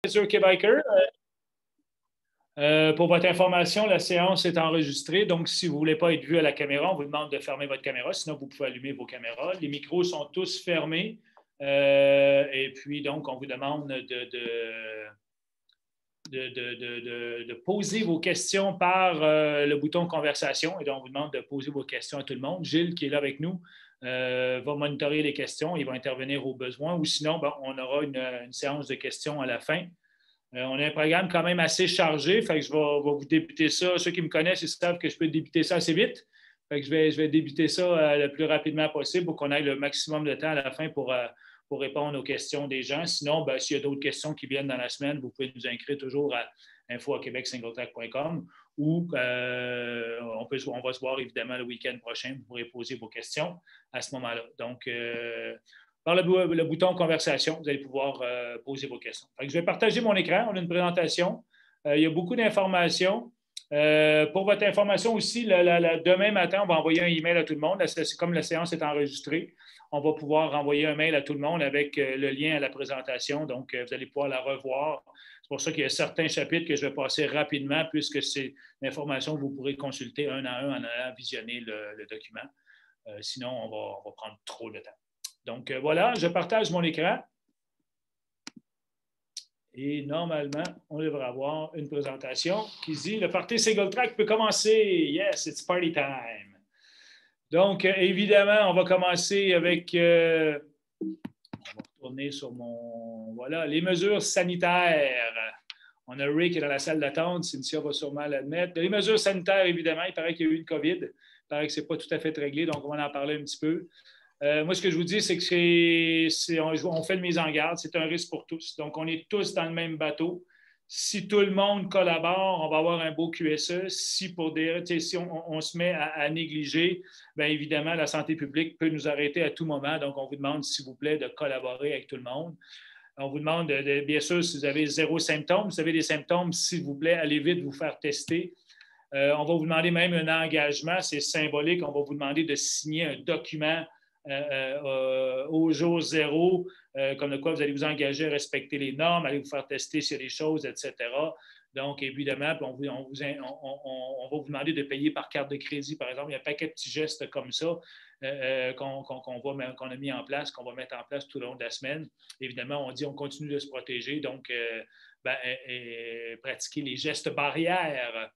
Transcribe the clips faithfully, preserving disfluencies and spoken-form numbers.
Sur Québecer. Euh, pour votre information, la séance est enregistrée, donc si vous ne voulez pas être vu à la caméra, on vous demande de fermer votre caméra, sinon vous pouvez allumer vos caméras. Les micros sont tous fermés euh, et puis donc on vous demande de, de, de, de, de, de poser vos questions par euh, le bouton conversation et donc on vous demande de poser vos questions à tout le monde. Gilles, qui est là avec nous, euh, va monitorer les questions, il va intervenir au besoin ou sinon, bon, on aura une, une séance de questions à la fin. Euh, on a un programme quand même assez chargé, fait que je vais, vais vous débuter ça. Ceux qui me connaissent, ils savent que je peux débuter ça assez vite. Fait que je vais, je vais débuter ça euh, le plus rapidement possible pour qu'on ait le maximum de temps à la fin pour, euh, pour répondre aux questions des gens. Sinon, ben, s'il y a d'autres questions qui viennent dans la semaine, vous pouvez nous inscrire toujours à info arobase québec singletrack point com ou euh, on, peut, on va se voir évidemment le week-end prochain. Vous pourrez poser vos questions à ce moment-là. Donc, euh, par le, le, bouton conversation, vous allez pouvoir euh, poser vos questions. Donc, je vais partager mon écran. On a une présentation. Euh, il y a beaucoup d'informations. Euh, pour votre information aussi, la, la, la, demain matin, on va envoyer un email à tout le monde. C'est comme la séance est enregistrée, on va pouvoir envoyer un mail à tout le monde avec euh, le lien à la présentation. Donc, euh, vous allez pouvoir la revoir. C'est pour ça qu'il y a certains chapitres que je vais passer rapidement puisque c'est l'information que vous pourrez consulter un à un en allant visionner le, le document. Euh, sinon, on va, on va prendre trop de temps. Donc, euh, voilà, je partage mon écran. Et normalement, on devrait avoir une présentation qui dit « Le party SingleTrack peut commencer. Yes, it's party time. » Donc, euh, évidemment, on va commencer avec... Euh, on va retourner sur mon... Voilà, les mesures sanitaires. On a Rick qui est dans la salle d'attente. Cynthia va sûrement l'admettre. Les mesures sanitaires, évidemment, il paraît qu'il y a eu une COVID. Il paraît que ce n'est pas tout à fait réglé, donc on va en parler un petit peu. Euh, moi, ce que je vous dis, c'est que c'est, c'est, on, on fait une mise en garde. C'est un risque pour tous. Donc, on est tous dans le même bateau. Si tout le monde collabore, on va avoir un beau Q S E. Si, pour des, si on, on se met à, à négliger, bien évidemment, la santé publique peut nous arrêter à tout moment. Donc, on vous demande, s'il vous plaît, de collaborer avec tout le monde. On vous demande, de, de, bien sûr, si vous avez zéro symptôme, si vous avez des symptômes, s'il vous plaît, allez vite vous faire tester. Euh, on va vous demander même un engagement. C'est symbolique. On va vous demander de signer un document Euh, euh, au jour zéro, euh, comme de quoi vous allez vous engager à respecter les normes, aller vous faire tester sur les choses, et cetera. Donc, évidemment, on, vous, on, vous, on, on, on va vous demander de payer par carte de crédit, par exemple. Il y a un paquet de petits gestes comme ça euh, qu'on, qu'on, qu'on, va, qu'on a mis en place, qu'on va mettre en place tout au long de la semaine. Évidemment, on dit on continue de se protéger, donc euh, ben, et, et, pratiquer les gestes barrières.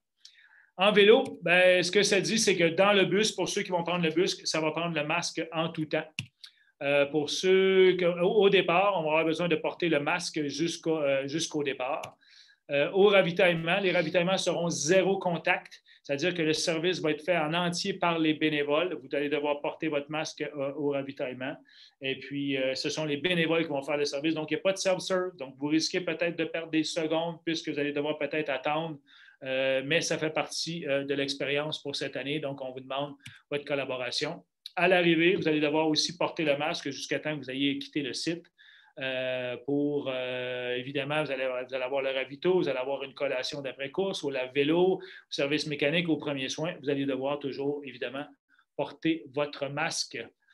En vélo, ben, ce que ça dit, c'est que dans le bus, pour ceux qui vont prendre le bus, ça va prendre le masque en tout temps. Euh, pour ceux qui, au, au départ, on va avoir besoin de porter le masque jusqu'au, euh, jusqu'au départ. Euh, au ravitaillement, les ravitaillements seront zéro contact, c'est-à-dire que le service va être fait en entier par les bénévoles. Vous allez devoir porter votre masque euh, au ravitaillement. Et puis, euh, ce sont les bénévoles qui vont faire le service. Donc, il n'y a pas de self-serve. Donc, vous risquez peut-être de perdre des secondes puisque vous allez devoir peut-être attendre. Euh, mais ça fait partie euh, de l'expérience pour cette année. Donc, on vous demande votre collaboration. À l'arrivée, vous allez devoir aussi porter le masque jusqu'à temps que vous ayez quitté le site. Euh, pour, euh, évidemment, vous allez, vous allez avoir le ravito, vous allez avoir une collation d'après-course, au lave-vélo, au service mécanique, aux premiers soins. Vous allez devoir toujours, évidemment, porter votre masque.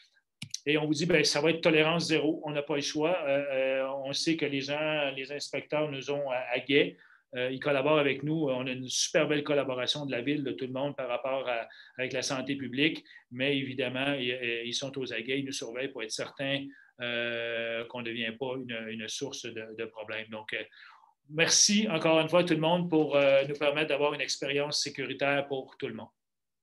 Et on vous dit, bien, ça va être tolérance zéro. On n'a pas le choix. Euh, euh, on sait que les gens, les inspecteurs nous ont à, à guet. Euh, ils collaborent avec nous. On a une super belle collaboration de la ville, de tout le monde par rapport à, avec la santé publique. Mais évidemment, ils, ils sont aux aguets. Ils nous surveillent pour être certains euh, qu'on ne devient pas une, une source de, de problèmes. Donc, euh, merci encore une fois à tout le monde pour euh, nous permettre d'avoir une expérience sécuritaire pour tout le monde.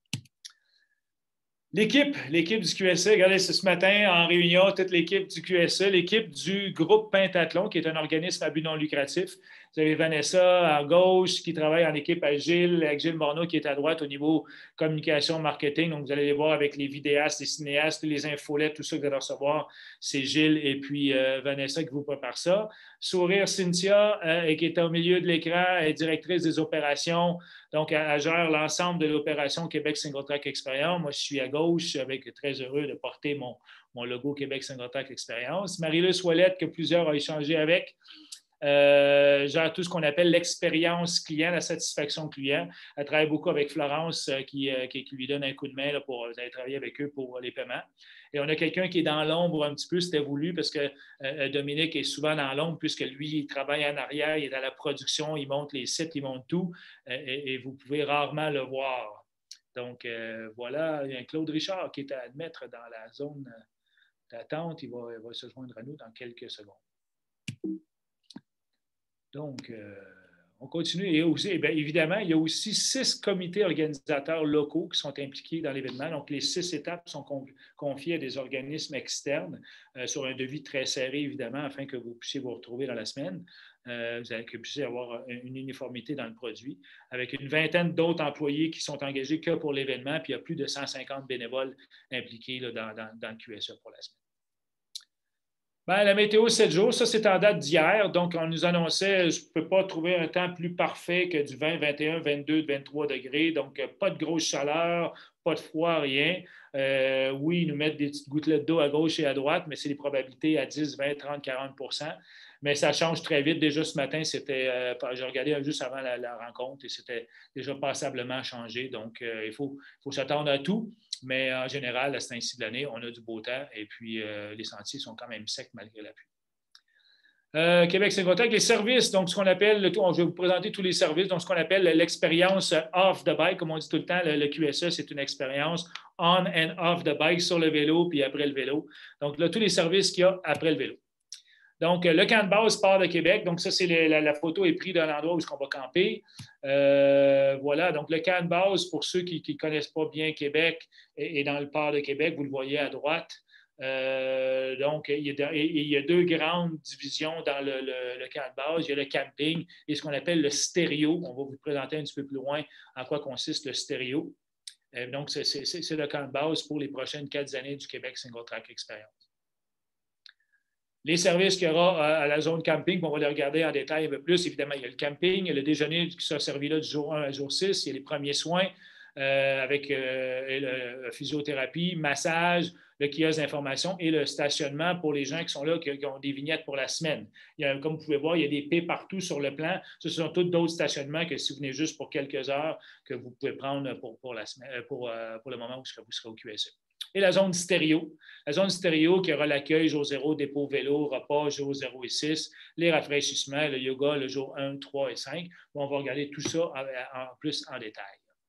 L'équipe, l'équipe du Q S E, regardez, c'est ce matin en réunion, toute l'équipe du Q S E, l'équipe du groupe Pentathlon, qui est un organisme à but non lucratif. Vous avez Vanessa à gauche qui travaille en équipe à Gilles, avec Gilles Morneau qui est à droite au niveau communication, marketing. Donc, vous allez les voir avec les vidéastes, les cinéastes, les infolettes, tout ça que vous allez recevoir. C'est Gilles et puis euh, Vanessa qui vous préparent ça. Sourire Cynthia, euh, qui est au milieu de l'écran, est directrice des opérations. Donc, elle, elle gère l'ensemble de l'opération Québec SingleTrack Experience. Moi, je suis à gauche, avec très heureux de porter mon, mon logo Québec SingleTrack Experience. Marie-Luce Ouellette, que plusieurs ont échangé avec. euh, gère tout ce qu'on appelle l'expérience client, la satisfaction client. Elle travaille beaucoup avec Florence euh, qui, euh, qui, qui lui donne un coup de main là, pour aller travailler avec eux pour les paiements. Et on a quelqu'un qui est dans l'ombre un petit peu, c'était voulu parce que euh, Dominique est souvent dans l'ombre puisque lui, il travaille en arrière, il est dans la production, il monte les sites, il monte tout euh, et, et vous pouvez rarement le voir. Donc, euh, voilà, il y a un Claude Richard qui est à admettre dans la zone d'attente. Il va, il va se joindre à nous dans quelques secondes. Donc, euh, on continue. Et aussi, eh bien, évidemment, il y a aussi six comités organisateurs locaux qui sont impliqués dans l'événement. Donc, les six étapes sont confiées à des organismes externes euh, sur un devis très serré, évidemment, afin que vous puissiez vous retrouver dans la semaine. Euh, vous allez, que vous puissiez avoir une uniformité dans le produit, avec une vingtaine d'autres employés qui sont engagés que pour l'événement, puis il y a plus de cent cinquante bénévoles impliqués là, dans, dans, dans le Q S A pour la semaine. Ben, la météo sept jours, ça c'est en date d'hier. Donc, on nous annonçait, je ne peux pas trouver un temps plus parfait que du vingt, vingt et un, vingt-deux, vingt-trois degrés. Donc, pas de grosse chaleur, pas de froid, rien. Euh, oui, ils nous mettent des petites gouttelettes d'eau à gauche et à droite, mais c'est des probabilités à dix, vingt, trente, quarante pour cent. Mais ça change très vite. Déjà ce matin, c'était, euh, j'ai regardé juste avant la, la rencontre et c'était déjà passablement changé. Donc, euh, il faut, faut s'attendre à tout. Mais en général, à ce temps-ci de l'année, on a du beau temps et puis euh, les sentiers sont quand même secs malgré la pluie. Euh, Québec Synchrotech, les services, donc ce qu'on appelle, le, je vais vous présenter tous les services, donc ce qu'on appelle l'expérience off the bike, comme on dit tout le temps, le, le Q S A, c'est une expérience on and off the bike, sur le vélo puis après le vélo. Donc là, tous les services qu'il y a après le vélo. Donc, le camp de base part de Québec. Donc, ça, c'est la, la photo est prise de l'endroit où on va camper. Euh, voilà. Donc, le camp de base, pour ceux qui ne connaissent pas bien Québec, est, est dans le port de Québec. Vous le voyez à droite. Euh, donc, il y, a, il y a deux grandes divisions dans le, le, le camp de base. Il y a le camping et ce qu'on appelle le stéréo. On va vous présenter un petit peu plus loin en quoi consiste le stéréo. Euh, donc, c'est le camp de base pour les prochaines quatre années du Québec Single Track Experience. Les services qu'il y aura à la zone camping, on va les regarder en détail un peu plus. Évidemment, il y a le camping, il y a le déjeuner qui sera servi là du jour un à jour six, il y a les premiers soins euh, avec euh, la physiothérapie, massage, le kiosque d'information et le stationnement pour les gens qui sont là, qui, qui ont des vignettes pour la semaine. Il y a, comme vous pouvez voir, il y a des P partout sur le plan. Ce sont tous d'autres stationnements que si vous venez juste pour quelques heures, que vous pouvez prendre pour, pour, la semaine, pour, pour le moment où vous serez au Q S A. Et la zone stéréo. La zone stéréo qui aura l'accueil jour zéro, dépôt vélo, repas jour zéro et six, les rafraîchissements, le yoga le jour un, trois et cinq. On va regarder tout ça en, en plus en détail.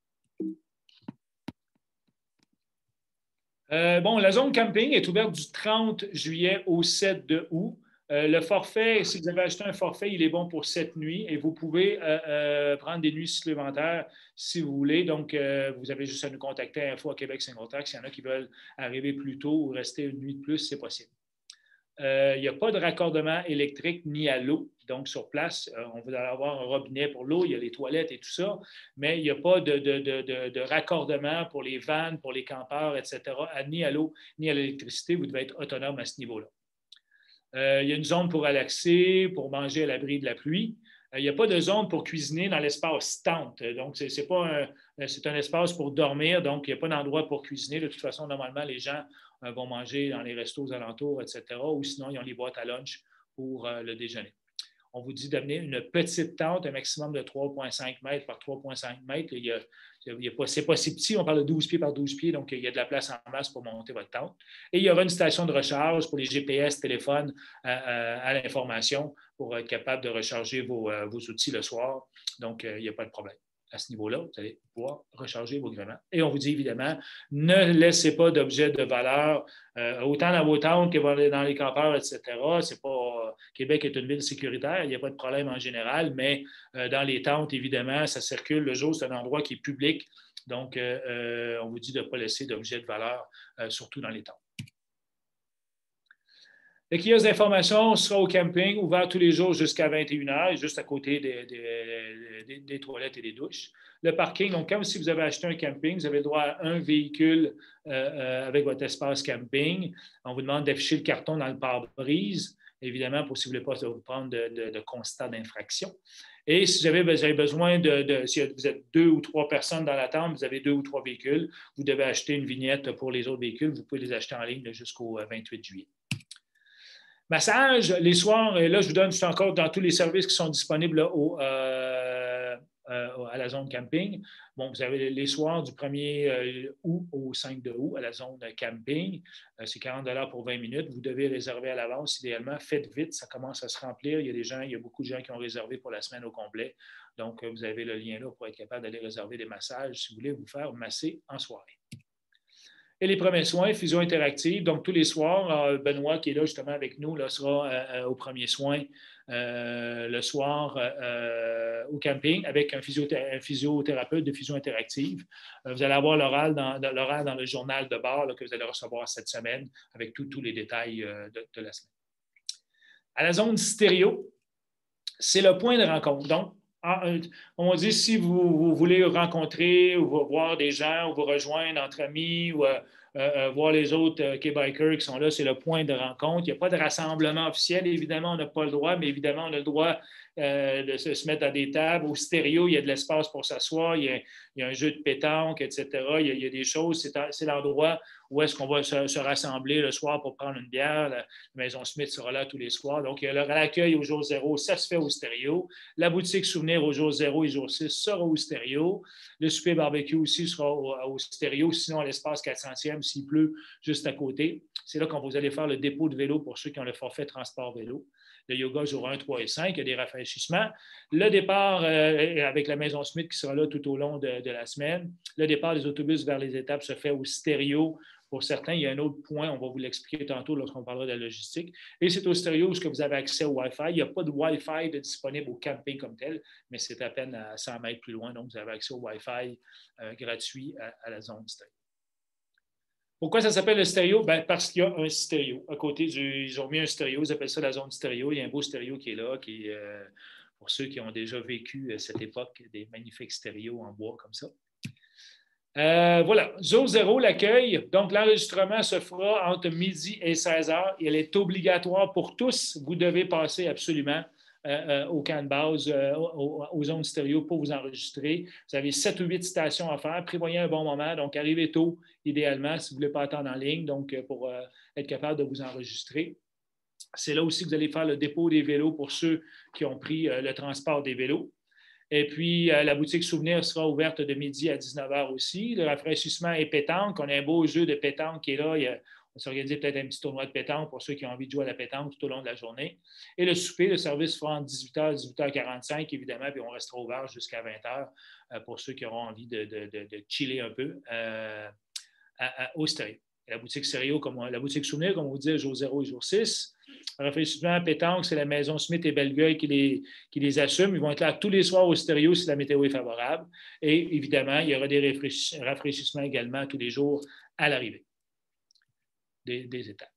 Euh, bon, la zone camping est ouverte du trente juillet au sept août. Euh, le forfait, si vous avez acheté un forfait, il est bon pour sept nuits et vous pouvez euh, euh, prendre des nuits supplémentaires si vous voulez. Donc, euh, vous avez juste à nous contacter à Info à Québec Synchrotech. S'il y en a qui veulent arriver plus tôt ou rester une nuit de plus, c'est possible. Euh, il n'y a pas de raccordement électrique ni à l'eau. Donc, sur place, euh, on va avoir un robinet pour l'eau, il y a les toilettes et tout ça, mais il n'y a pas de, de, de, de, de raccordement pour les vannes, pour les campeurs, et cetera, ni à l'eau ni à l'électricité. Vous devez être autonome à ce niveau-là. Euh, il y a une zone pour relaxer, pour manger à l'abri de la pluie. Euh, il n'y a pas de zone pour cuisiner dans l'espace tente. Donc, c'est pas un, c'est un espace pour dormir, donc il n'y a pas d'endroit pour cuisiner. De toute façon, normalement, les gens euh, vont manger dans les restos aux alentours, et cetera, ou sinon, ils ont les boîtes à lunch pour euh, le déjeuner. On vous dit d'amener une petite tente, un maximum de trois virgule cinq mètres par trois virgule cinq mètres. Il y a, il y a pas, c'est pas si petit, on parle de douze pieds par douze pieds, donc il y a de la place en masse pour monter votre tente. Et il y aura une station de recharge pour les G P S, téléphones à, à, à l'information pour être capable de recharger vos, euh, vos outils le soir. Donc, euh, il n'y a pas de problème. À ce niveau-là, vous allez pouvoir recharger vos gréements. Et on vous dit évidemment, ne laissez pas d'objets de valeur, euh, autant dans vos tentes que dans les campeurs, et cetera. C'est pas, euh, Québec est une ville sécuritaire, il n'y a pas de problème en général, mais euh, dans les tentes, évidemment, ça circule le jour, c'est un endroit qui est public. Donc, euh, euh, on vous dit de ne pas laisser d'objets de valeur, euh, surtout dans les tentes. Le kiosque d'information sera au camping, ouvert tous les jours jusqu'à vingt et une heures, juste à côté des, des, des, des toilettes et des douches. Le parking, donc comme si vous avez acheté un camping, vous avez le droit à un véhicule euh, euh, avec votre espace camping. On vous demande d'afficher le carton dans le pare-brise, évidemment, pour si vous ne voulez pas vous prendre de, de, de constat d'infraction. Et si vous avez, vous avez besoin de, de, si vous êtes deux ou trois personnes dans la tente, vous avez deux ou trois véhicules, vous devez acheter une vignette pour les autres véhicules. Vous pouvez les acheter en ligne jusqu'au vingt-huit juillet. Massage, les soirs, et là, je vous donne, je suis encore dans tous les services qui sont disponibles là, au, euh, euh, à la zone camping. Bon, vous avez les soirs du premier août au cinq de août à la zone camping. Euh, c'est quarante dollars pour vingt minutes. Vous devez réserver à l'avance, idéalement. Faites vite, ça commence à se remplir. Il y a des gens, il y a beaucoup de gens qui ont réservé pour la semaine au complet. Donc, vous avez le lien là pour être capable d'aller réserver des massages si vous voulez vous faire masser en soirée. Et les premiers soins, physio interactive. Donc, tous les soirs, Benoît, qui est là justement avec nous, là, sera euh, au premier soin euh, le soir euh, au camping avec un, un physiothérapeute de physio interactive. Euh, vous allez avoir l'oral dans, dans, dans le journal de bord là, que vous allez recevoir cette semaine avec tous les détails euh, de, de la semaine. À la zone stéréo, c'est le point de rencontre. Donc, on dit si vous, vous voulez rencontrer ou voir des gens ou vous rejoindre entre amis ou euh, euh, voir les autres euh, K-Bikers qui sont là, c'est le point de rencontre. Il n'y a pas de rassemblement officiel. Évidemment, on n'a pas le droit, mais évidemment, on a le droit euh, de se, se mettre à des tables. Au stéréo, il y a de l'espace pour s'asseoir. Il y a, il y a un jeu de pétanque, et cetera. Il y a, il y a des choses. C'est, c'est l'endroit où est-ce qu'on va se, se rassembler le soir pour prendre une bière. La Maison Smith sera là tous les soirs. Donc, il y a l'accueil au jour zéro. Ça se fait au stéréo. La boutique souvenir au jour zéro et jour six sera au stéréo. Le souper barbecue aussi sera au, au stéréo, sinon à l'espace quatre centième s'il pleut juste à côté. C'est là qu'on vous allez faire le dépôt de vélo pour ceux qui ont le forfait transport vélo. Le yoga jour un, trois et cinq, il y a des rafraîchissements. Le départ euh, avec la Maison Smith qui sera là tout au long de, de la semaine. Le départ des autobus vers les étapes se fait au stéréo. Pour certains, il y a un autre point, on va vous l'expliquer tantôt lorsqu'on parlera de la logistique. Et c'est au stéréo où vous avez accès au Wi-Fi. Il n'y a pas de Wi-Fi de disponible au camping comme tel, mais c'est à peine à cent mètres plus loin. Donc, vous avez accès au Wi-Fi euh, gratuit à, à la zone stéréo. Pourquoi ça s'appelle le stéréo? Ben, parce qu'il y a un stéréo. À côté, du, ils ont mis un stéréo, ils appellent ça la zone stéréo. Il y a un beau stéréo qui est là, qui, euh, pour ceux qui ont déjà vécu euh, cette époque, des magnifiques stéréos en bois comme ça. Euh, voilà, jour zéro, l'accueil. Donc, l'enregistrement se fera entre midi et seize heures. Elle est obligatoire pour tous. Vous devez passer absolument euh, euh, au camp de base, euh, aux, aux zones stéréo pour vous enregistrer. Vous avez sept ou huit stations à faire. Prévoyez un bon moment. Donc, arrivez tôt, idéalement, si vous ne voulez pas attendre en ligne, donc pour euh, être capable de vous enregistrer. C'est là aussi que vous allez faire le dépôt des vélos pour ceux qui ont pris euh, le transport des vélos. Et puis, euh, la boutique souvenir sera ouverte de midi à dix-neuf heures aussi. Le rafraîchissement est pétanque. On a un beau jeu de pétanque qui est là. Il y a, on s'est organisé peut-être un petit tournoi de pétanque pour ceux qui ont envie de jouer à la pétanque tout au long de la journée. Et le souper, le service sera entre dix-huit heures et dix-huit heures quarante-cinq, évidemment, puis on restera ouvert jusqu'à vingt heures euh, pour ceux qui auront envie de, de, de, de chiller un peu euh, à, à, au stéréo. La boutique stéréo, comme on, la boutique souvenir, comme on vous dit, jour zéro et jour six. Rafraîchissement, pétanque, c'est la Maison Smith et Belleville qui les, qui les assument. Ils vont être là tous les soirs au stéréo si la météo est favorable. Et évidemment, il y aura des rafraîchissements également tous les jours à l'arrivée des, des étapes.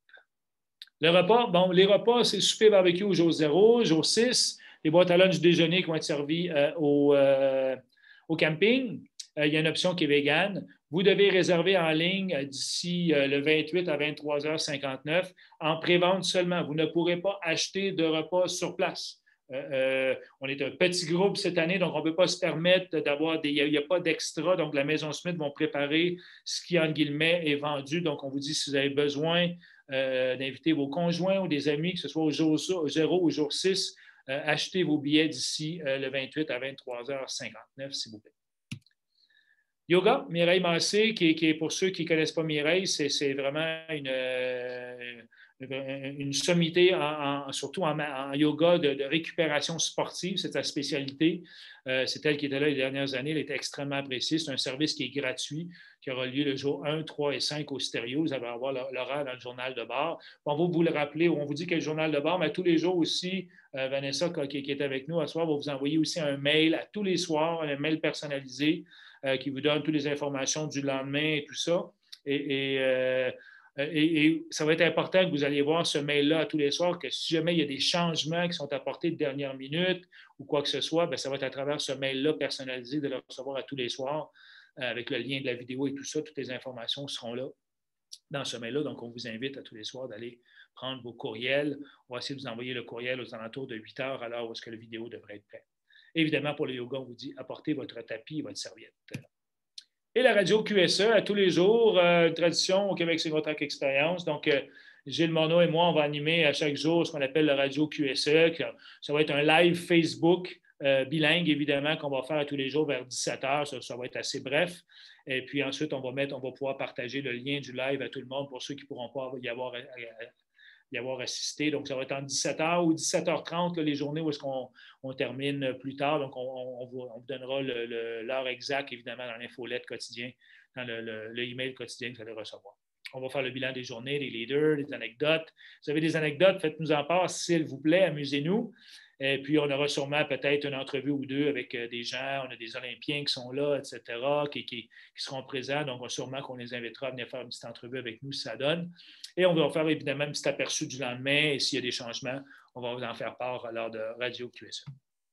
Le repas, bon, les repas, c'est souper barbecue au jour zéro, jour six, les boîtes à lunch du déjeuner qui vont être servies euh, au, euh, au camping. Euh, il y a une option qui est végane. Vous devez réserver en ligne d'ici euh, le vingt-huit à vingt-trois heures cinquante-neuf en pré-vente seulement. Vous ne pourrez pas acheter de repas sur place. Euh, euh, on est un petit groupe cette année, donc on ne peut pas se permettre d'avoir des... Il n'y a, a pas d'extra, donc la Maison Smith vont préparer ce qui, entre guillemets, est vendu. Donc, on vous dit si vous avez besoin euh, d'inviter vos conjoints ou des amis, que ce soit au jour zéro ou au jour six, euh, achetez vos billets d'ici euh, le vingt-huit à vingt-trois heures cinquante-neuf, s'il vous plaît. Yoga, Mireille Massé, qui, qui est pour ceux qui ne connaissent pas Mireille, c'est, c'est vraiment une, euh, une sommité, en, en, surtout en, en yoga de, de récupération sportive, c'est sa spécialité. Euh, c'est elle qui était là les dernières années, elle était extrêmement appréciée. C'est un service qui est gratuit, qui aura lieu le jour un, trois et cinq au stéréo. Vous allez avoir l'horaire dans le journal de bord. On va vous le rappeler, on vous dit quel journal de bord, mais tous les jours aussi, euh, Vanessa, qui, qui est avec nous ce soir, va vous envoyer aussi un mail à tous les soirs, un mail personnalisé. Euh, qui vous donne toutes les informations du lendemain et tout ça. Et, et, euh, et, et ça va être important que vous alliez voir ce mail-là tous les soirs, que si jamais il y a des changements qui sont apportés de dernière minute ou quoi que ce soit, bien, ça va être à travers ce mail-là personnalisé de le recevoir à tous les soirs euh, avec le lien de la vidéo et tout ça. Toutes les informations seront là dans ce mail-là. Donc, on vous invite à tous les soirs d'aller prendre vos courriels. On va essayer de vous envoyer le courriel aux alentours de huit heures à l'heure où est-ce que la vidéo devrait être prête. Évidemment, pour le yoga, on vous dit apportez votre tapis et votre serviette. Et la radio Q S E, à tous les jours, euh, une tradition au Québec Ségotrac Expérience. Donc, euh, Gilles Morneau et moi, on va animer à chaque jour ce qu'on appelle le Radio Q S E. Ça va être un live Facebook euh, bilingue, évidemment, qu'on va faire à tous les jours vers dix-sept heures. Ça, ça va être assez bref. Et puis ensuite, on va, mettre, on va pouvoir partager le lien du live à tout le monde pour ceux qui ne pourront pas y avoir, y avoir assisté. Donc, ça va être en dix-sept heures ou dix-sept heures trente, là, les journées où est-ce qu'on on termine plus tard. Donc, on, on, vous, on vous donnera l'heure exacte, évidemment, dans l'infolette quotidien, dans le, le, le email quotidien que vous allez recevoir. On va faire le bilan des journées, des leaders, des anecdotes. Vous avez des anecdotes, faites-nous en part, s'il vous plaît, amusez-nous. Et puis, on aura sûrement peut-être une entrevue ou deux avec des gens. On a des Olympiens qui sont là, et cetera, qui, qui, qui seront présents. Donc, sûrement qu'on les invitera à venir faire une petite entrevue avec nous si ça donne. Et on va faire évidemment un petit aperçu du lendemain. Et s'il y a des changements, on va vous en faire part lors de Radio Q S E.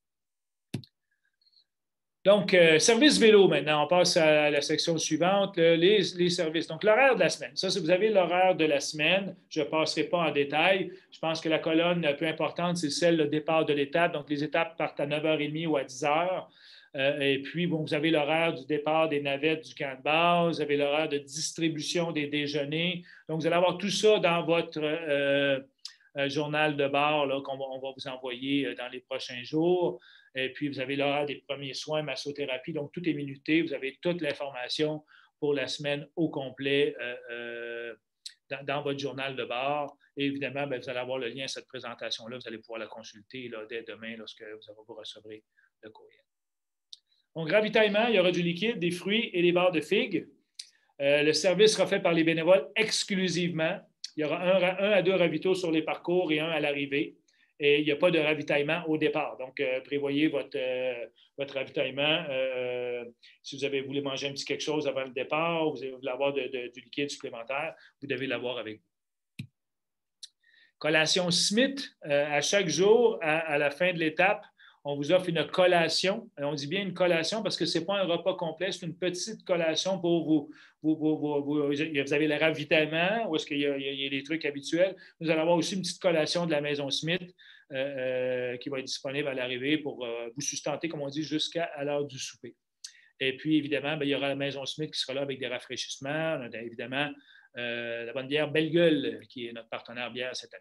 Donc, euh, service vélo maintenant. On passe à la section suivante, les, les services. Donc, l'horaire de la semaine. Ça, si vous avez l'horaire de la semaine, je ne passerai pas en détail. Je pense que la colonne la plus importante, c'est celle du départ de l'étape. Donc, les étapes partent à neuf heures trente ou à dix heures. Euh, et puis, bon, vous avez l'horaire du départ des navettes du camp de base. Vous avez l'horaire de distribution des déjeuners. Donc, vous allez avoir tout ça dans votre euh, euh, journal de bord qu'on va, on va vous envoyer dans les prochains jours. Et puis, vous avez l'horaire des premiers soins, massothérapie. Donc, tout est minuté. Vous avez toute l'information pour la semaine au complet euh, euh, dans, dans votre journal de bord. Et évidemment, bien, vous allez avoir le lien à cette présentation-là. Vous allez pouvoir la consulter là, dès demain lorsque vous, vous recevrez le courriel. Donc, ravitaillement, il y aura du liquide, des fruits et des barres de figues. Euh, le service sera fait par les bénévoles exclusivement. Il y aura un, un à deux ravitaux sur les parcours et un à l'arrivée. Et il n'y a pas de ravitaillement au départ. Donc, euh, prévoyez votre, euh, votre ravitaillement. Euh, si vous avez voulu manger un petit quelque chose avant le départ, vous voulez avoir de, de, du liquide supplémentaire, vous devez l'avoir avec vous. Collation Smith, euh, à chaque jour, à, à la fin de l'étape, on vous offre une collation. On dit bien une collation parce que ce n'est pas un repas complet, c'est une petite collation pour vous. Vous, vous, vous, vous, vous avez le ravitaillement, où est-ce qu'il y a, il y a des trucs habituels. Vous allez avoir aussi une petite collation de la Maison Smith euh, euh, qui va être disponible à l'arrivée pour euh, vous sustenter, comme on dit, jusqu'à l'heure du souper. Et puis, évidemment, bien, il y aura la Maison Smith qui sera là avec des rafraîchissements. On a évidemment euh, la bonne bière Belle Gueule, qui est notre partenaire bière cette année.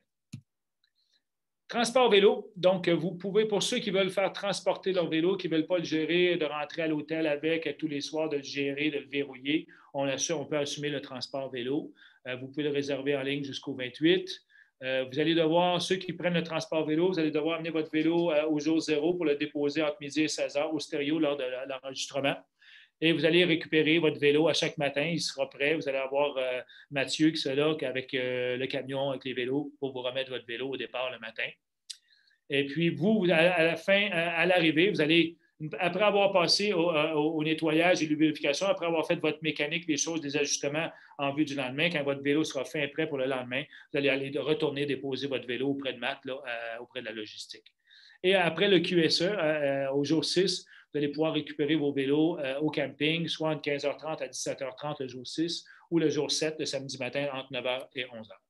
Transport vélo, donc vous pouvez, pour ceux qui veulent faire transporter leur vélo, qui ne veulent pas le gérer, de rentrer à l'hôtel avec, à tous les soirs, de le gérer, de le verrouiller, on, assure, on peut assumer le transport vélo. Euh, vous pouvez le réserver en ligne jusqu'au vingt-huit. Euh, vous allez devoir, ceux qui prennent le transport vélo, vous allez devoir amener votre vélo euh, au jour zéro pour le déposer entre midi et seize heures au stéréo lors de l'enregistrement. Et vous allez récupérer votre vélo à chaque matin, il sera prêt. Vous allez avoir euh, Mathieu qui sera là avec euh, le camion, avec les vélos, pour vous remettre votre vélo au départ le matin. Et puis, vous, à la fin, à l'arrivée, vous allez, après avoir passé au, au, au nettoyage et lubrification, après avoir fait votre mécanique, les choses, les ajustements en vue du lendemain, quand votre vélo sera fin et prêt pour le lendemain, vous allez aller retourner déposer votre vélo auprès de Matt, là, euh, auprès de la logistique. Et après le Q S E, euh, au jour six, vous allez pouvoir récupérer vos vélos euh, au camping, soit entre quinze heures trente à dix-sept heures trente le jour six, ou le jour sept, le samedi matin, entre neuf heures et onze heures.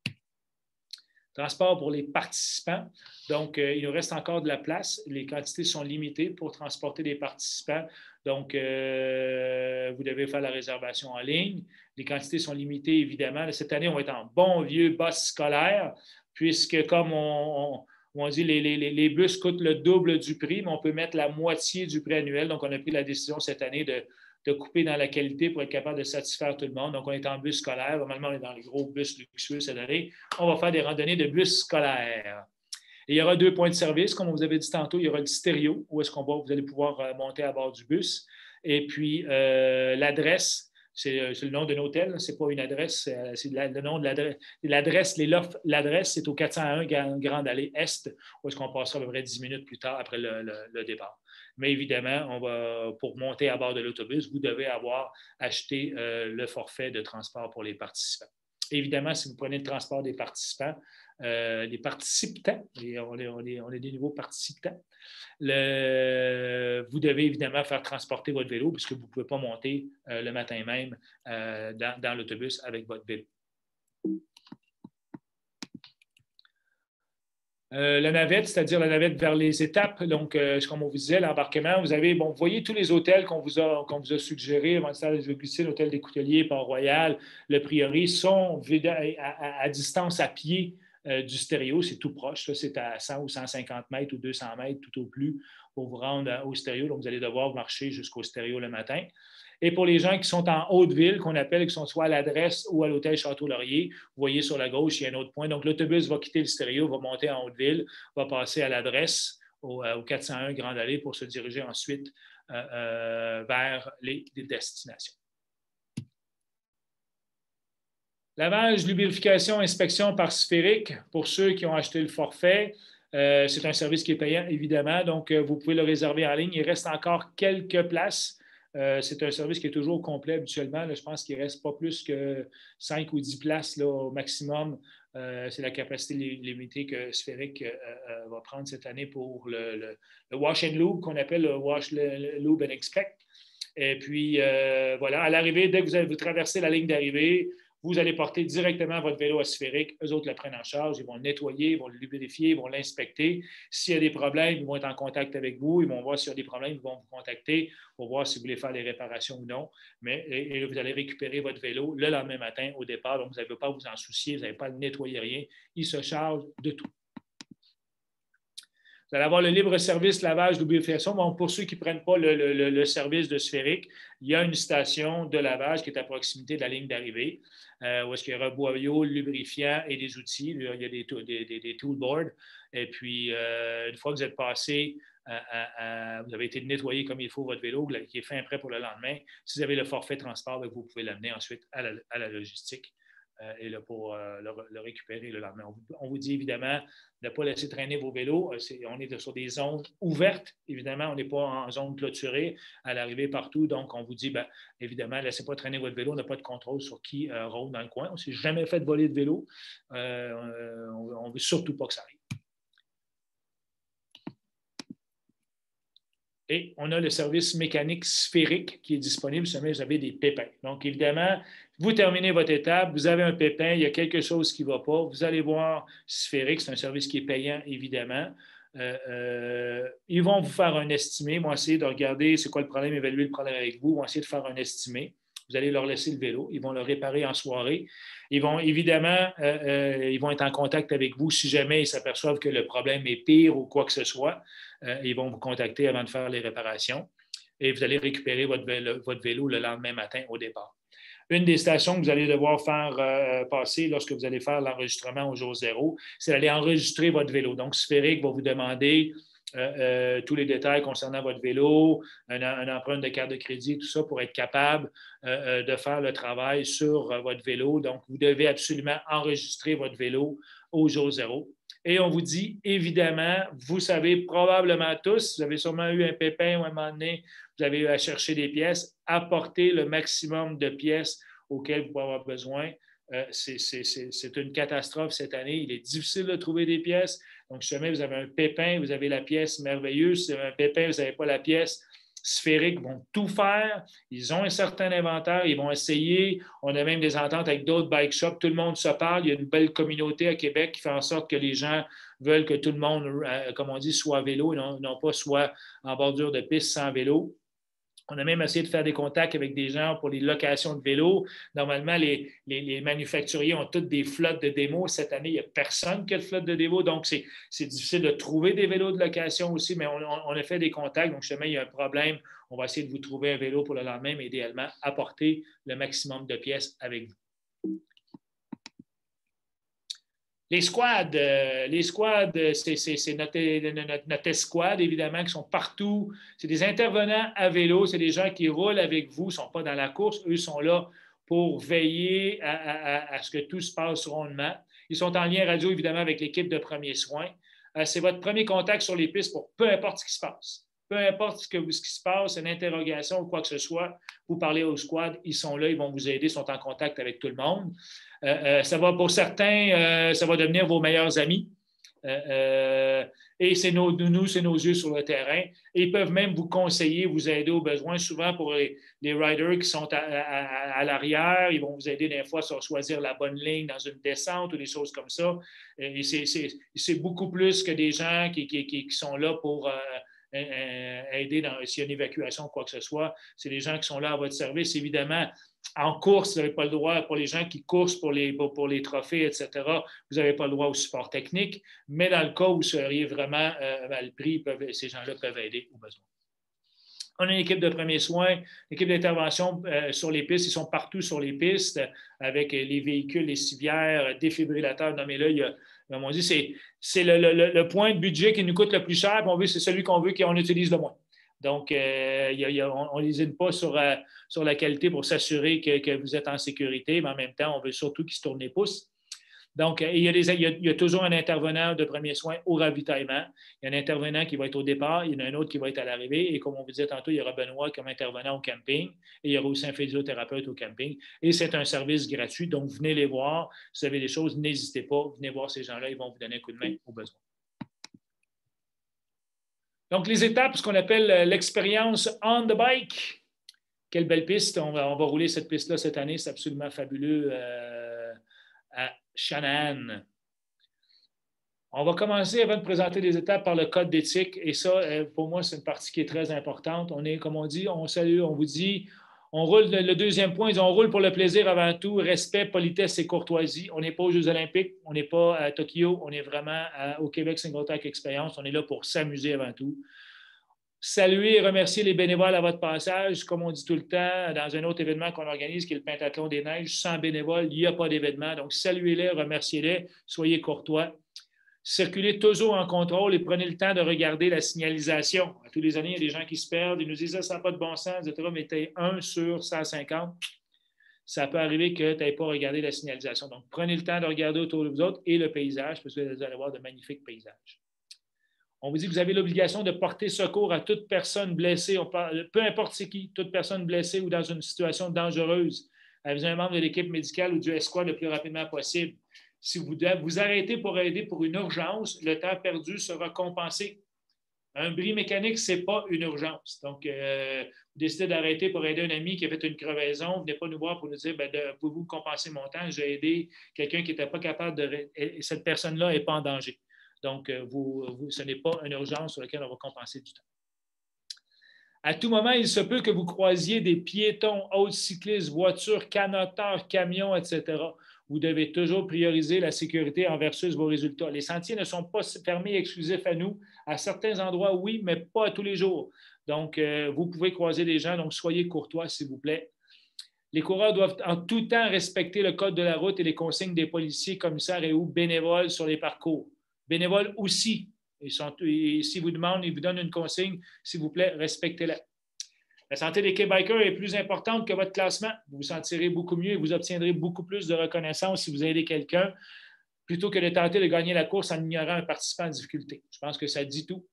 Transport pour les participants. Donc, euh, il nous reste encore de la place. Les quantités sont limitées pour transporter des participants. Donc, euh, vous devez faire la réservation en ligne. Les quantités sont limitées, évidemment. Cette année, on va être en bon vieux bus scolaire, puisque comme on, on, on dit, les, les, les bus coûtent le double du prix, mais on peut mettre la moitié du prix annuel. Donc, on a pris la décision cette année de de couper dans la qualité pour être capable de satisfaire tout le monde. Donc, on est en bus scolaire. Normalement, on est dans les gros bus luxueux cette année. On va faire des randonnées de bus scolaires. Et il y aura deux points de service. Comme on vous avait dit tantôt, il y aura le stéréo où est-ce qu'on va, vous allez pouvoir monter à bord du bus. Et puis, euh, l'adresse, c'est le nom d'un hôtel. Ce n'est pas une adresse, c'est le nom de l'adresse. L'adresse, les lofts, l'adresse, c'est au quatre cent un Grande Allée Est, où est-ce qu'on passera à peu près dix minutes plus tard après le, le, le départ. Mais évidemment, on va, pour monter à bord de l'autobus, vous devez avoir acheté euh, le forfait de transport pour les participants. Évidemment, si vous prenez le transport des participants, euh, les participants, et on, est, on, est, on est des nouveaux participants, le, vous devez évidemment faire transporter votre vélo puisque vous ne pouvez pas monter euh, le matin même euh, dans, dans l'autobus avec votre vélo. Euh, la navette, c'est-à-dire la navette vers les étapes. Donc, euh, comme on vous disait, l'embarquement, vous avez, bon, vous voyez tous les hôtels qu'on vous a, qu'on vous a suggérés, l'hôtel des Couteliers, Port-Royal, le Prieuré, sont à, à, à distance à pied euh, du stéréo. C'est tout proche. C'est à cent ou cent cinquante mètres ou deux cents mètres tout au plus pour vous rendre au stéréo. Donc, vous allez devoir marcher jusqu'au stéréo le matin. Et pour les gens qui sont en Haute-Ville, qu'on appelle, qui sont soit à l'adresse ou à l'hôtel Château-Laurier, vous voyez sur la gauche, il y a un autre point. Donc, l'autobus va quitter le stéréo, va monter en Haute-Ville, va passer à l'adresse au, au quatre cent un Grande Allée pour se diriger ensuite euh, euh, vers les, les destinations. Lavage, lubrification, inspection par sphérique. Pour ceux qui ont acheté le forfait, euh, c'est un service qui est payant, évidemment. Donc, euh, vous pouvez le réserver en ligne. Il reste encore quelques places. Euh, c'est un service qui est toujours complet habituellement. Là, je pense qu'il ne reste pas plus que cinq ou dix places là, au maximum. Euh, c'est la capacité limitée que Sphérique euh, euh, va prendre cette année pour le, le, le wash and lube, qu'on appelle le wash, le, le lube and inspect. Et puis, euh, voilà, à l'arrivée, dès que vous, avez, vous traversez la ligne d'arrivée, vous allez porter directement votre vélo à Sphérique. Eux autres le prennent en charge. Ils vont le nettoyer, ils vont le lubrifier, ils vont l'inspecter. S'il y a des problèmes, ils vont être en contact avec vous. Ils vont voir s'il y a des problèmes, ils vont vous contacter pour voir si vous voulez faire les réparations ou non. Mais et, et vous allez récupérer votre vélo le lendemain matin au départ. Donc, vous n'avez pas à vous en soucier. Vous n'avez pas à le nettoyer, rien. Ils se chargent de tout. Vous allez avoir le libre service lavage, lubrification. Bon, pour ceux qui ne prennent pas le, le, le service de Sphérique, il y a une station de lavage qui est à proximité de la ligne d'arrivée, euh, où est-ce qu'il y aura boyau, lubrifiant et des outils. Il y a des, des, des, des toolboards. Et puis, euh, une fois que vous êtes passé, à, à, à, vous avez été nettoyé comme il faut votre vélo, qui est fin prêt pour le lendemain. Si vous avez le forfait transport, vous pouvez l'amener ensuite à la, à la logistique. Euh, et là, pour euh, le, le récupérer le lendemain. On vous, on vous dit évidemment de ne pas laisser traîner vos vélos. C'est, on est sur des zones ouvertes, évidemment, on n'est pas en zone clôturée à l'arrivée partout. Donc, on vous dit, bien, évidemment, ne laissez pas traîner votre vélo, on n'a pas de contrôle sur qui euh, rôde dans le coin. On ne s'est jamais fait de voler de vélo. Euh, on ne veut surtout pas que ça arrive. Et on a le service mécanique Sphérique qui est disponible si vous avez des pépins. Donc, évidemment, vous terminez votre étape, vous avez un pépin, il y a quelque chose qui ne va pas, vous allez voir Sphérique, c'est un service qui est payant, évidemment. Euh, euh, ils vont vous faire un estimé, ils vont essayer de regarder c'est quoi le problème, évaluer le problème avec vous, ils vont essayer de faire un estimé. Vous allez leur laisser le vélo, ils vont le réparer en soirée. Ils vont évidemment, euh, euh, ils vont être en contact avec vous si jamais ils s'aperçoivent que le problème est pire ou quoi que ce soit. Euh, ils vont vous contacter avant de faire les réparations et vous allez récupérer votre vélo, votre vélo le lendemain matin au départ. Une des stations que vous allez devoir faire euh, passer lorsque vous allez faire l'enregistrement au jour zéro, c'est d'aller enregistrer votre vélo. Donc, Sphérique va vous demander euh, euh, tous les détails concernant votre vélo, un, un empreinte de carte de crédit, tout ça pour être capable euh, de faire le travail sur euh, votre vélo. Donc, vous devez absolument enregistrer votre vélo au jour zéro. Et on vous dit, évidemment, vous savez probablement tous, vous avez sûrement eu un pépin ou un moment donné, vous avez eu à chercher des pièces, apportez le maximum de pièces auxquelles vous pouvez avoir besoin. Euh, c'est, c'est, c'est, c'est une catastrophe cette année. Il est difficile de trouver des pièces. Donc, si jamais vous avez un pépin, vous avez la pièce merveilleuse. Si vous avez un pépin, vous n'avez pas la pièce, Sphérique vont tout faire. Ils ont un certain inventaire. Ils vont essayer. On a même des ententes avec d'autres bike shops. Tout le monde se parle. Il y a une belle communauté à Québec qui fait en sorte que les gens veulent que tout le monde, comme on dit, soit à vélo et non, non pas soit en bordure de piste sans vélo. On a même essayé de faire des contacts avec des gens pour les locations de vélos. Normalement, les, les, les manufacturiers ont toutes des flottes de démos. Cette année, il n'y a personne qui a de flotte de démos. Donc, c'est, c'est difficile de trouver des vélos de location aussi, mais on, on, on a fait des contacts. Donc, si jamais il y a un problème, on va essayer de vous trouver un vélo pour le lendemain, mais idéalement, apporter le maximum de pièces avec vous. Les squads, euh, les squads, c'est, c'est, c'est notre, notre, notre escouade, évidemment, qui sont partout. C'est des intervenants à vélo, c'est des gens qui roulent avec vous, ne sont pas dans la course. Eux sont là pour veiller à, à, à ce que tout se passe rondement. Ils sont en lien radio, évidemment, avec l'équipe de premiers soins. Euh, c'est votre premier contact sur les pistes pour peu importe ce qui se passe. Peu importe ce, que, ce qui se passe, une interrogation ou quoi que ce soit, vous parlez au squad, ils sont là, ils vont vous aider, ils sont en contact avec tout le monde. Euh, euh, ça va pour certains, euh, ça va devenir vos meilleurs amis. Euh, euh, et c'est nos, nous, c'est nos yeux sur le terrain. Et ils peuvent même vous conseiller, vous aider aux besoins. Souvent, pour les, les riders qui sont à, à, à l'arrière, ils vont vous aider des fois sur choisir la bonne ligne dans une descente ou des choses comme ça. Et c'est, c'est, c'est beaucoup plus que des gens qui, qui, qui sont là pour euh, aider dans, s'il y a une évacuation ou quoi que ce soit. C'est des gens qui sont là à votre service. Évidemment, en course, vous n'avez pas le droit, pour les gens qui coursent pour les, pour, pour les trophées, et cetera, vous n'avez pas le droit au support technique, mais dans le cas où vous seriez vraiment euh, mal pris, peuvent, ces gens-là peuvent aider aux besoins. On a une équipe de premiers soins, une équipe d'intervention euh, sur les pistes. Ils sont partout sur les pistes avec les véhicules, les civières, défibrillateurs. Nommez-le, il y a, comme on dit, c'est, c'est le, le, le point de budget qui nous coûte le plus cher. On veut, c'est celui qu'on veut qu'on utilise le moins. Donc, euh, y a, y a, on ne lésine pas sur, euh, sur la qualité pour s'assurer que, que vous êtes en sécurité, mais en même temps, on veut surtout qu'ils se tournent les pouces. Donc, il y, a des, il, y a, il y a toujours un intervenant de premiers soins au ravitaillement. Il y a un intervenant qui va être au départ, il y en a un autre qui va être à l'arrivée. Et comme on vous disait tantôt, il y aura Benoît comme intervenant au camping et il y aura aussi un physiothérapeute au camping. Et c'est un service gratuit, donc venez les voir. Si vous avez des choses, n'hésitez pas. Venez voir ces gens-là, ils vont vous donner un coup de main au besoin. Donc, les étapes, ce qu'on appelle l'expérience on the bike. Quelle belle piste. On va, on va rouler cette piste-là cette année. C'est absolument fabuleux euh, à Shannon. On va commencer avant de présenter les étapes par le code d'éthique. Et ça, pour moi, c'est une partie qui est très importante. On est, comme on dit, on salue, on vous dit, on roule le deuxième point, on roule pour le plaisir avant tout, respect, politesse et courtoisie. On n'est pas aux Jeux olympiques, on n'est pas à Tokyo, on est vraiment à, au Québec Single Track Experience. On est là pour s'amuser avant tout. Saluer et remercier les bénévoles à votre passage. Comme on dit tout le temps, dans un autre événement qu'on organise, qui est le Pentathlon des Neiges, sans bénévoles, il n'y a pas d'événement. Donc, saluez-les, remerciez-les, soyez courtois. Circulez toujours en contrôle et prenez le temps de regarder la signalisation. À tous les années, il y a des gens qui se perdent, ils nous disent « ça n'a pas de bon sens, et cetera » mais tu es un sur cent cinquante. Ça peut arriver que tu n'aies pas regardé la signalisation. Donc, prenez le temps de regarder autour de vous autres et le paysage, parce que vous allez avoir de magnifiques paysages. On vous dit que vous avez l'obligation de porter secours à toute personne blessée, on parle, peu importe c'est qui, toute personne blessée ou dans une situation dangereuse. Avisez un membre de l'équipe médicale ou du escouade le plus rapidement possible. Si vous devez vous arrêter pour aider pour une urgence, le temps perdu sera compensé. Un bris mécanique, ce n'est pas une urgence. Donc, euh, vous décidez d'arrêter pour aider un ami qui a fait une crevaison, vous ne venez pas nous voir pour nous dire ben, « pouvez-vous compenser mon temps? J'ai aidé quelqu'un qui n'était pas capable de... Et cette personne-là n'est pas en danger. » Donc, vous, vous, ce n'est pas une urgence sur laquelle on va compenser du temps. À tout moment, il se peut que vous croisiez des piétons, autres cyclistes, voitures, canoteurs, camions, et cetera. Vous devez toujours prioriser la sécurité en versus vos résultats. Les sentiers ne sont pas fermés et exclusifs à nous. À certains endroits, oui, mais pas à tous les jours. Donc, euh, vous pouvez croiser des gens, donc soyez courtois, s'il vous plaît. Les coureurs doivent en tout temps respecter le code de la route et les consignes des policiers, commissaires et ou bénévoles sur les parcours. Bénévoles aussi. Ils sont, et s'ils vous demandent, ils vous donnent une consigne, s'il vous plaît, respectez-la. La santé des Québécois est plus importante que votre classement. Vous vous sentirez beaucoup mieux et vous obtiendrez beaucoup plus de reconnaissance si vous aidez quelqu'un, plutôt que de tenter de gagner la course en ignorant un participant en difficulté. Je pense que ça dit tout.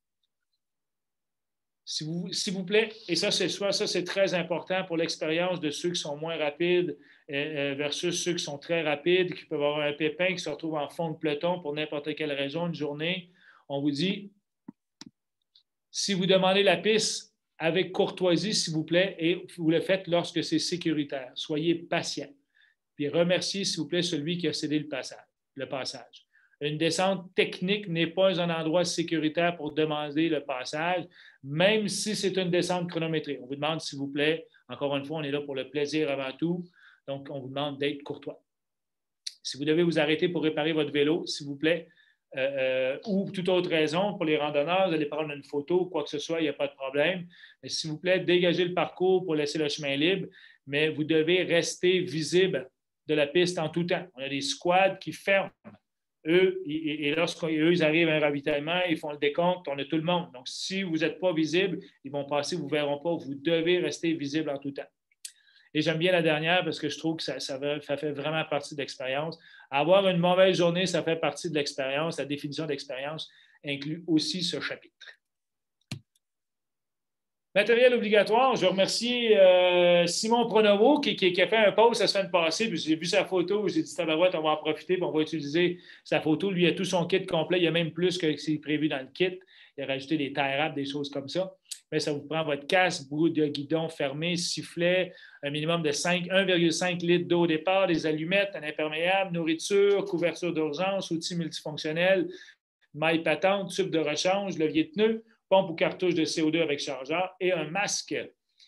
S'il vous, s'il vous plaît, et ça, c'est, ça, c'est très important pour l'expérience de ceux qui sont moins rapides euh, versus ceux qui sont très rapides, qui peuvent avoir un pépin, qui se retrouvent en fond de peloton pour n'importe quelle raison, une journée. On vous dit, si vous demandez la piste, avec courtoisie, s'il vous plaît, et vous le faites lorsque c'est sécuritaire. Soyez patient. Puis remerciez, s'il vous plaît, celui qui a cédé le passage. Le passage. Une descente technique n'est pas un endroit sécuritaire pour demander le passage, même si c'est une descente chronométrée. On vous demande, s'il vous plaît, encore une fois, on est là pour le plaisir avant tout, donc on vous demande d'être courtois. Si vous devez vous arrêter pour réparer votre vélo, s'il vous plaît, Euh, ou toute autre raison, pour les randonneurs, vous allez prendre une photo ou quoi que ce soit, il n'y a pas de problème. Mais s'il vous plaît, dégagez le parcours pour laisser le chemin libre, mais vous devez rester visible de la piste en tout temps. On a des squads qui ferment. Eux, et, et lorsqu'eux ils arrivent à un ravitaillement, ils font le décompte, on a tout le monde. Donc, si vous n'êtes pas visible, ils vont passer, vous ne verront pas. Vous devez rester visible en tout temps. Et j'aime bien la dernière parce que je trouve que ça, ça, ça fait vraiment partie de l'expérience. Avoir une mauvaise journée, ça fait partie de l'expérience. La définition d'expérience inclut aussi ce chapitre. Matériel obligatoire, je remercie euh, Simon Pronovo qui, qui, qui a fait un post la semaine passée. Puis j'ai vu sa photo, j'ai dit tabarouette, on va en profiter, puis on va utiliser sa photo. Lui, il a tout son kit complet. Il y a même plus que ce qui est prévu dans le kit. Il a rajouté des tie-wraps, des choses comme ça. Mais ça vous prend votre casque, bout de guidon fermé, sifflet, un minimum de un virgule cinq litres d'eau au départ, des allumettes, un imperméable, nourriture, couverture d'urgence, outils multifonctionnels, maille patente, tube de rechange, levier de pneu, pompe ou cartouche de C O deux avec chargeur et un masque.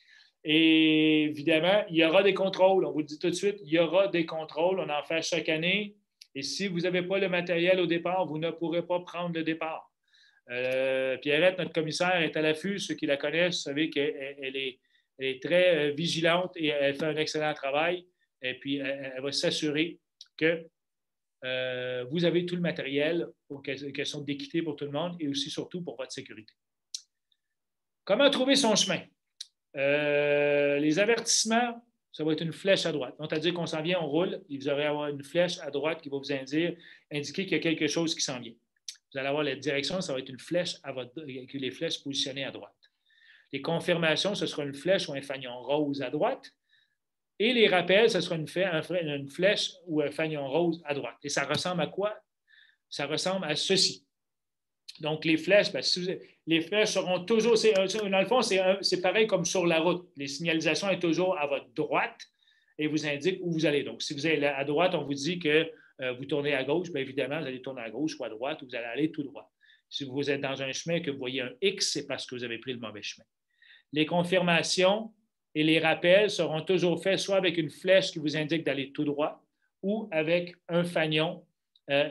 Et évidemment, il y aura des contrôles. On vous le dit tout de suite, il y aura des contrôles. On en fait chaque année. Et si vous n'avez pas le matériel au départ, vous ne pourrez pas prendre le départ. Euh, Pierrette, notre commissaire, est à l'affût. Ceux qui la connaissent, vous savez qu'elle elle est, elle est très vigilante et elle fait un excellent travail. Et puis, elle, elle va s'assurer que euh, vous avez tout le matériel pour question d'équité pour tout le monde et aussi surtout pour votre sécurité. Comment trouver son chemin? Euh, les avertissements, ça va être une flèche à droite. Donc, c'est-à-dire qu'on s'en vient, on roule, et vous allez avoir une flèche à droite qui va vous indiquer, indiquer qu'il y a quelque chose qui s'en vient. Vous allez avoir la direction, ça va être une flèche à votre, avec les flèches positionnées à droite. Les confirmations, ce sera une flèche ou un fanion rose à droite. Et les rappels, ce sera une, une flèche ou un fanion rose à droite. Et ça ressemble à quoi? Ça ressemble à ceci. Donc, les flèches, ben, si vous, les flèches seront toujours, dans le fond, c'est pareil comme sur la route. Les signalisations sont toujours à votre droite et vous indiquent où vous allez. Donc, si vous allez à droite, on vous dit que euh, vous tournez à gauche, bien évidemment, vous allez tourner à gauche ou à droite ou vous allez aller tout droit. Si vous êtes dans un chemin et que vous voyez un X, c'est parce que vous avez pris le mauvais chemin. Les confirmations et les rappels seront toujours faits soit avec une flèche qui vous indique d'aller tout droit ou avec un fanion. Euh,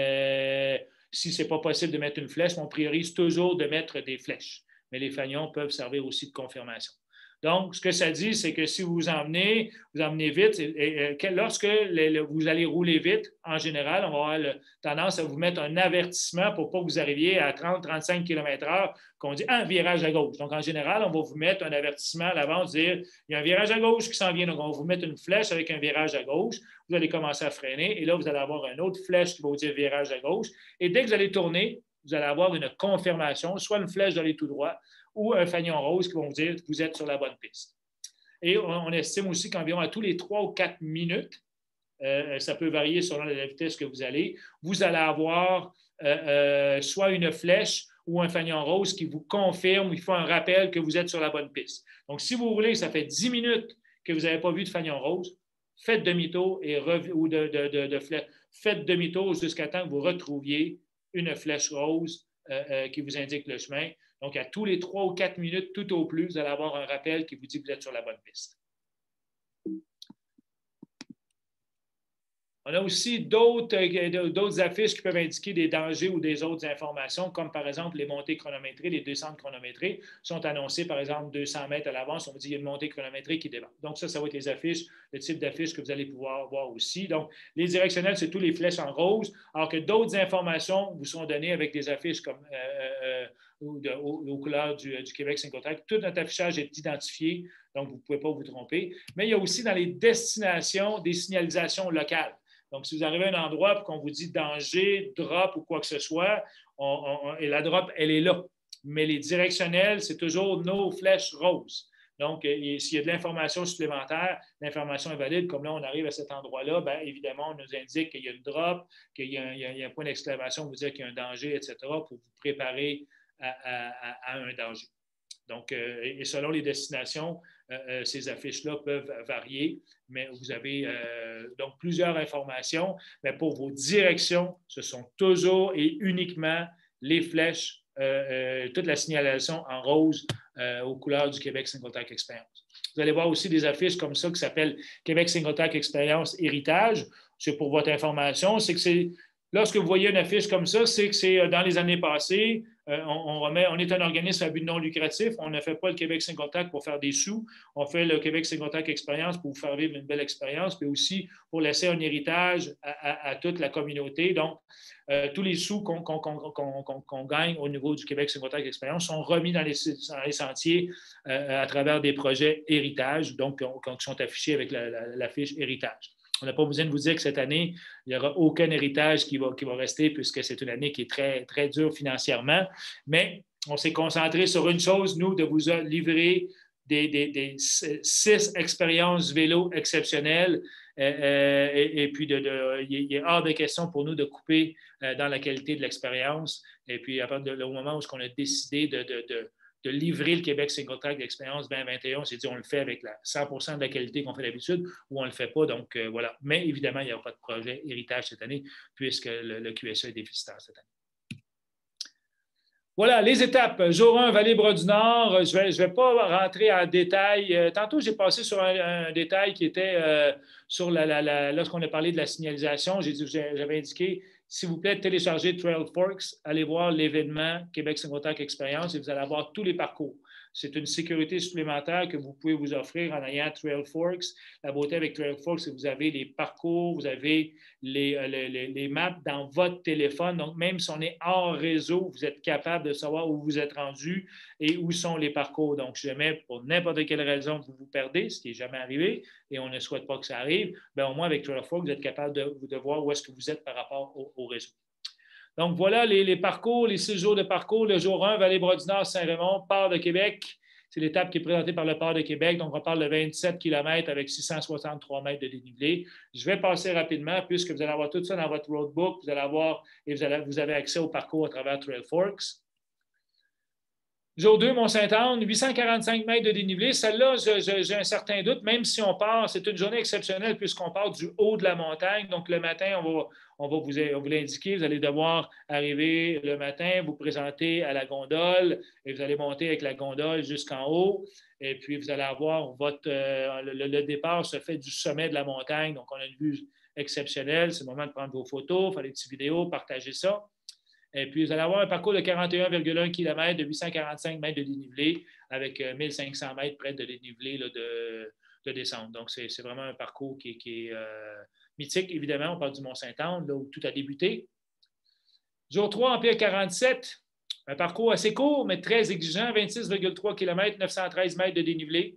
euh, Si ce n'est pas possible de mettre une flèche, on priorise toujours de mettre des flèches. Mais les fanions peuvent servir aussi de confirmation. Donc, ce que ça dit, c'est que si vous vous emmenez, vous emmenez vite, et, et, lorsque le, le, vous allez rouler vite, en général, on va avoir le, tendance à vous mettre un avertissement pour pas que vous arriviez à trente à trente-cinq kilomètres heure, qu'on dit un virage à gauche. Donc, en général, on va vous mettre un avertissement à l'avance, dire il y a un virage à gauche qui s'en vient. Donc, on va vous mettre une flèche avec un virage à gauche. Vous allez commencer à freiner et là, vous allez avoir une autre flèche qui va vous dire virage à gauche. Et dès que vous allez tourner, vous allez avoir une confirmation, soit une flèche d'aller tout droit, ou un fanion rose qui vont vous dire que vous êtes sur la bonne piste. Et on, on estime aussi qu'environ à tous les trois ou quatre minutes, euh, ça peut varier selon la vitesse que vous allez, vous allez avoir euh, euh, soit une flèche ou un fanion rose qui vous confirme, il faut un rappel que vous êtes sur la bonne piste. Donc, si vous roulez, ça fait dix minutes que vous n'avez pas vu de fanion rose, faites demi-tour et ou de, de, de, de flèche. Faites demi-tour jusqu'à temps que vous retrouviez une flèche rose euh, euh, qui vous indique le chemin. Donc, à tous les trois ou quatre minutes, tout au plus, vous allez avoir un rappel qui vous dit que vous êtes sur la bonne piste. On a aussi d'autres affiches qui peuvent indiquer des dangers ou des autres informations, comme par exemple les montées chronométrées, les descentes chronométrées sont annoncées, par exemple, deux cents mètres à l'avance, on vous dit qu'il y a une montée chronométrée qui démarre. Donc, ça, ça va être les affiches, le type d'affiches que vous allez pouvoir voir aussi. Donc, les directionnels, c'est tous les flèches en rose, alors que d'autres informations vous sont données avec des affiches comme euh, euh, de, aux, aux couleurs du, du Québec Cinquotrack. Tout notre affichage est identifié, donc vous ne pouvez pas vous tromper. Mais il y a aussi dans les destinations des signalisations locales. Donc, si vous arrivez à un endroit et qu'on vous dit danger, drop ou quoi que ce soit, on, on, et la drop, elle est là. Mais les directionnels, c'est toujours nos flèches roses. Donc, s'il y a de l'information supplémentaire, l'information est valide. Comme là, on arrive à cet endroit-là, bien évidemment, on nous indique qu'il y a une drop, qu'il y a un, il y a un point d'exclamation pour vous dire qu'il y a un danger, et cetera, pour vous préparer à, à, à un danger. Donc, euh, et selon les destinations, euh, ces affiches-là peuvent varier, mais vous avez euh, donc plusieurs informations. Mais pour vos directions, ce sont toujours et uniquement les flèches, euh, euh, toute la signalisation en rose euh, aux couleurs du Québec Cinquotrack Expérience. Vous allez voir aussi des affiches comme ça qui s'appellent Québec Cinquotrack Expérience Héritage. C'est pour votre information, c'est que c'est lorsque vous voyez une affiche comme ça, c'est que c'est dans les années passées, euh, on, on, remet, on est un organisme à but non lucratif. On ne fait pas le Québec Cinquotrack pour faire des sous. On fait le Québec Cinquotrack Expérience pour vous faire vivre une belle expérience, mais aussi pour laisser un héritage à, à, à toute la communauté. Donc, euh, tous les sous qu'on qu'on, qu'on, qu'on, qu'on, qu'on gagne au niveau du Québec Cinquotrack Expérience sont remis dans les, dans les sentiers euh, à travers des projets héritage, donc qui sont affichés avec la, la, la fiche héritage. On n'a pas besoin de vous dire que cette année, il n'y aura aucun héritage qui va, qui va rester puisque c'est une année qui est très, très dure financièrement. Mais on s'est concentré sur une chose, nous, de vous livrer des, des, des six expériences vélo exceptionnelles. Euh, et, et puis, de, de, il est hors de question pour nous de couper euh, dans la qualité de l'expérience. Et puis, à partir de, au moment où on a décidé de, de, de, de livrer le Québec Single Track d'expérience vingt vingt et un, on s'est dit on le fait avec la cent pour cent de la qualité qu'on fait d'habitude ou on ne le fait pas. Donc, euh, voilà. Mais évidemment, il n'y aura pas de projet héritage cette année puisque le, le Q S E est déficitaire cette année. Voilà, les étapes. Jour un, Vallée-Bras-du-Nord. Je ne vais, je vais pas rentrer en détail. Euh, tantôt, j'ai passé sur un, un détail qui était euh, sur la, la, la, lorsqu'on a parlé de la signalisation. J'ai dit, j'avais indiqué, s'il vous plaît, téléchargez Trail Forks, allez voir l'événement Québec Single Track Experience et vous allez avoir tous les parcours. C'est une sécurité supplémentaire que vous pouvez vous offrir en ayant Trail Forks. La beauté avec Trail Forks, c'est que vous avez les parcours, vous avez les, les, les maps dans votre téléphone. Donc, même si on est hors réseau, vous êtes capable de savoir où vous êtes rendu et où sont les parcours. Donc, si jamais, pour n'importe quelle raison, vous vous perdez, ce qui n'est jamais arrivé, et on ne souhaite pas que ça arrive, bien, au moins avec Trail Forks, vous êtes capable de, de voir où est-ce que vous êtes par rapport au, au réseau. Donc, voilà les, les parcours, les six jours de parcours. Le jour un, Vallée-Bras-du-Nord, Saint-Raymond, Port de Québec. C'est l'étape qui est présentée par le Port de Québec. Donc, on parle de vingt-sept kilomètres avec six cent soixante-trois mètres de dénivelé. Je vais passer rapidement puisque vous allez avoir tout ça dans votre roadbook. Vous allez avoir et vous, allez, vous avez accès au parcours à travers Trail Forks. Jour deux, Mont-Saint-Anne, huit cent quarante-cinq mètres de dénivelé. Celle-là, j'ai un certain doute, même si on part, c'est une journée exceptionnelle puisqu'on part du haut de la montagne. Donc, le matin, on va, on va vous, vous l'indiquer. Vous allez devoir arriver le matin, vous présenter à la gondole et vous allez monter avec la gondole jusqu'en haut. Et puis, vous allez avoir votre... Euh, le, le départ se fait du sommet de la montagne. Donc, on a une vue exceptionnelle. C'est le moment de prendre vos photos, faire des petites vidéos, partager ça. Et puis, vous allez avoir un parcours de quarante et un virgule un kilomètres, de huit cent quarante-cinq mètres de dénivelé, avec mille cinq cents mètres près de dénivelé là, de, de descente. Donc, c'est vraiment un parcours qui, qui est euh, mythique, évidemment. On parle du Mont-Saint-Anne, là où tout a débuté. Jour trois, Empire quarante-sept, un parcours assez court, mais très exigeant, vingt-six virgule trois kilomètres, neuf cent treize mètres de dénivelé.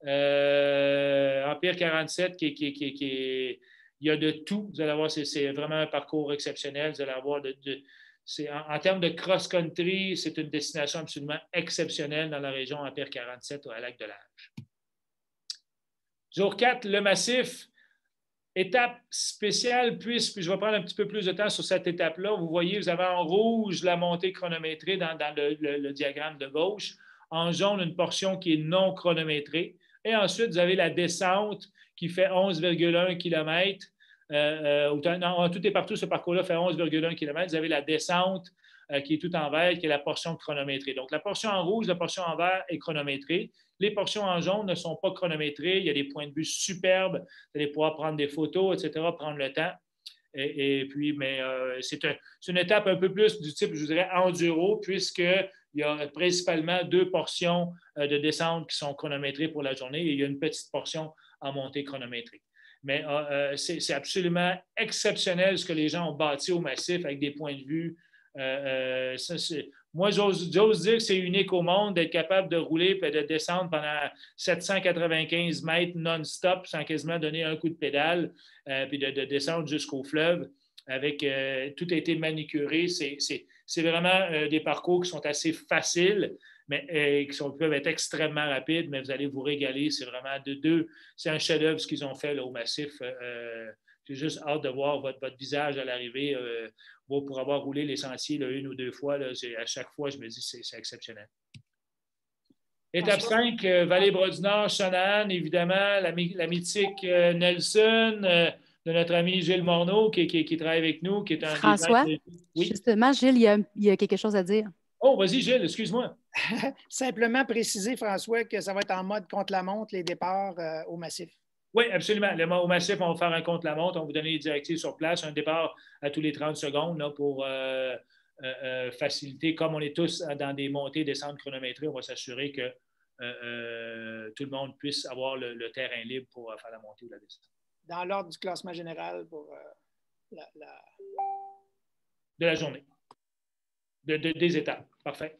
Euh, Empire quarante-sept, qui, qui, qui, qui est... il y a de tout. Vous allez voir, c'est vraiment un parcours exceptionnel. Vous allez avoir de... de En, en termes de cross-country, c'est une destination absolument exceptionnelle dans la région Empire quarante-sept à Lac-de-Lage. Jour quatre, le massif. Étape spéciale, puisque je vais prendre un petit peu plus de temps sur cette étape-là. Vous voyez, vous avez en rouge la montée chronométrée dans, dans le, le, le diagramme de gauche. En jaune, une portion qui est non chronométrée. Et ensuite, vous avez la descente qui fait onze virgule un kilomètres. Euh, euh, non, tout et partout, ce parcours-là fait onze virgule un kilomètres. Vous avez la descente euh, qui est tout en vert, qui est la portion chronométrée. Donc, la portion en rouge, la portion en vert est chronométrée. Les portions en jaune ne sont pas chronométrées. Il y a des points de vue superbes. Vous allez pouvoir prendre des photos, et cetera, prendre le temps. Et, et puis, mais euh, c'est un, une étape un peu plus du type, je vous dirais, enduro, puisqu'il y a principalement deux portions euh, de descente qui sont chronométrées pour la journée et il y a une petite portion en montée chronométrée. Mais euh, c'est absolument exceptionnel ce que les gens ont bâti au massif avec des points de vue. Euh, euh, ça, moi, j'ose dire que c'est unique au monde d'être capable de rouler et de descendre pendant sept cent quatre-vingt-quinze mètres non-stop sans quasiment donner un coup de pédale, euh, puis de, de descendre jusqu'au fleuve. Avec euh, tout a été manicuré. C'est vraiment euh, des parcours qui sont assez faciles, mais euh, qui sont, peuvent être extrêmement rapides, mais vous allez vous régaler. C'est vraiment de deux. C'est un chef-d'œuvre ce qu'ils ont fait là, au massif. Euh, J'ai juste hâte de voir votre, votre visage à l'arrivée. Euh, pour avoir roulé les sentiers là, une ou deux fois, là, à chaque fois, je me dis que c'est exceptionnel. Étape cinq, euh, Vallée-Bras-du-Nord, Shanahan, évidemment, la, la mythique euh, Nelson, euh, de notre ami Gilles Morneau, qui, qui, qui travaille avec nous, qui est un François, des... Oui? Justement, Gilles, il y, a, il y a quelque chose à dire. Oh, vas-y, Gilles, excuse-moi. Simplement préciser, François, que ça va être en mode contre-la-montre, les départs euh, au massif. Oui, absolument. Le, au massif, on va faire un contre-la-montre. On va vous donner les directives sur place. Un départ à tous les trente secondes là, pour euh, euh, faciliter. Comme on est tous dans des montées et descentes chronométrées, on va s'assurer que euh, euh, tout le monde puisse avoir le, le terrain libre pour euh, faire la montée ou la descente. Dans l'ordre du classement général pour euh, la, la... De la journée. De, de, des étapes. Parfait.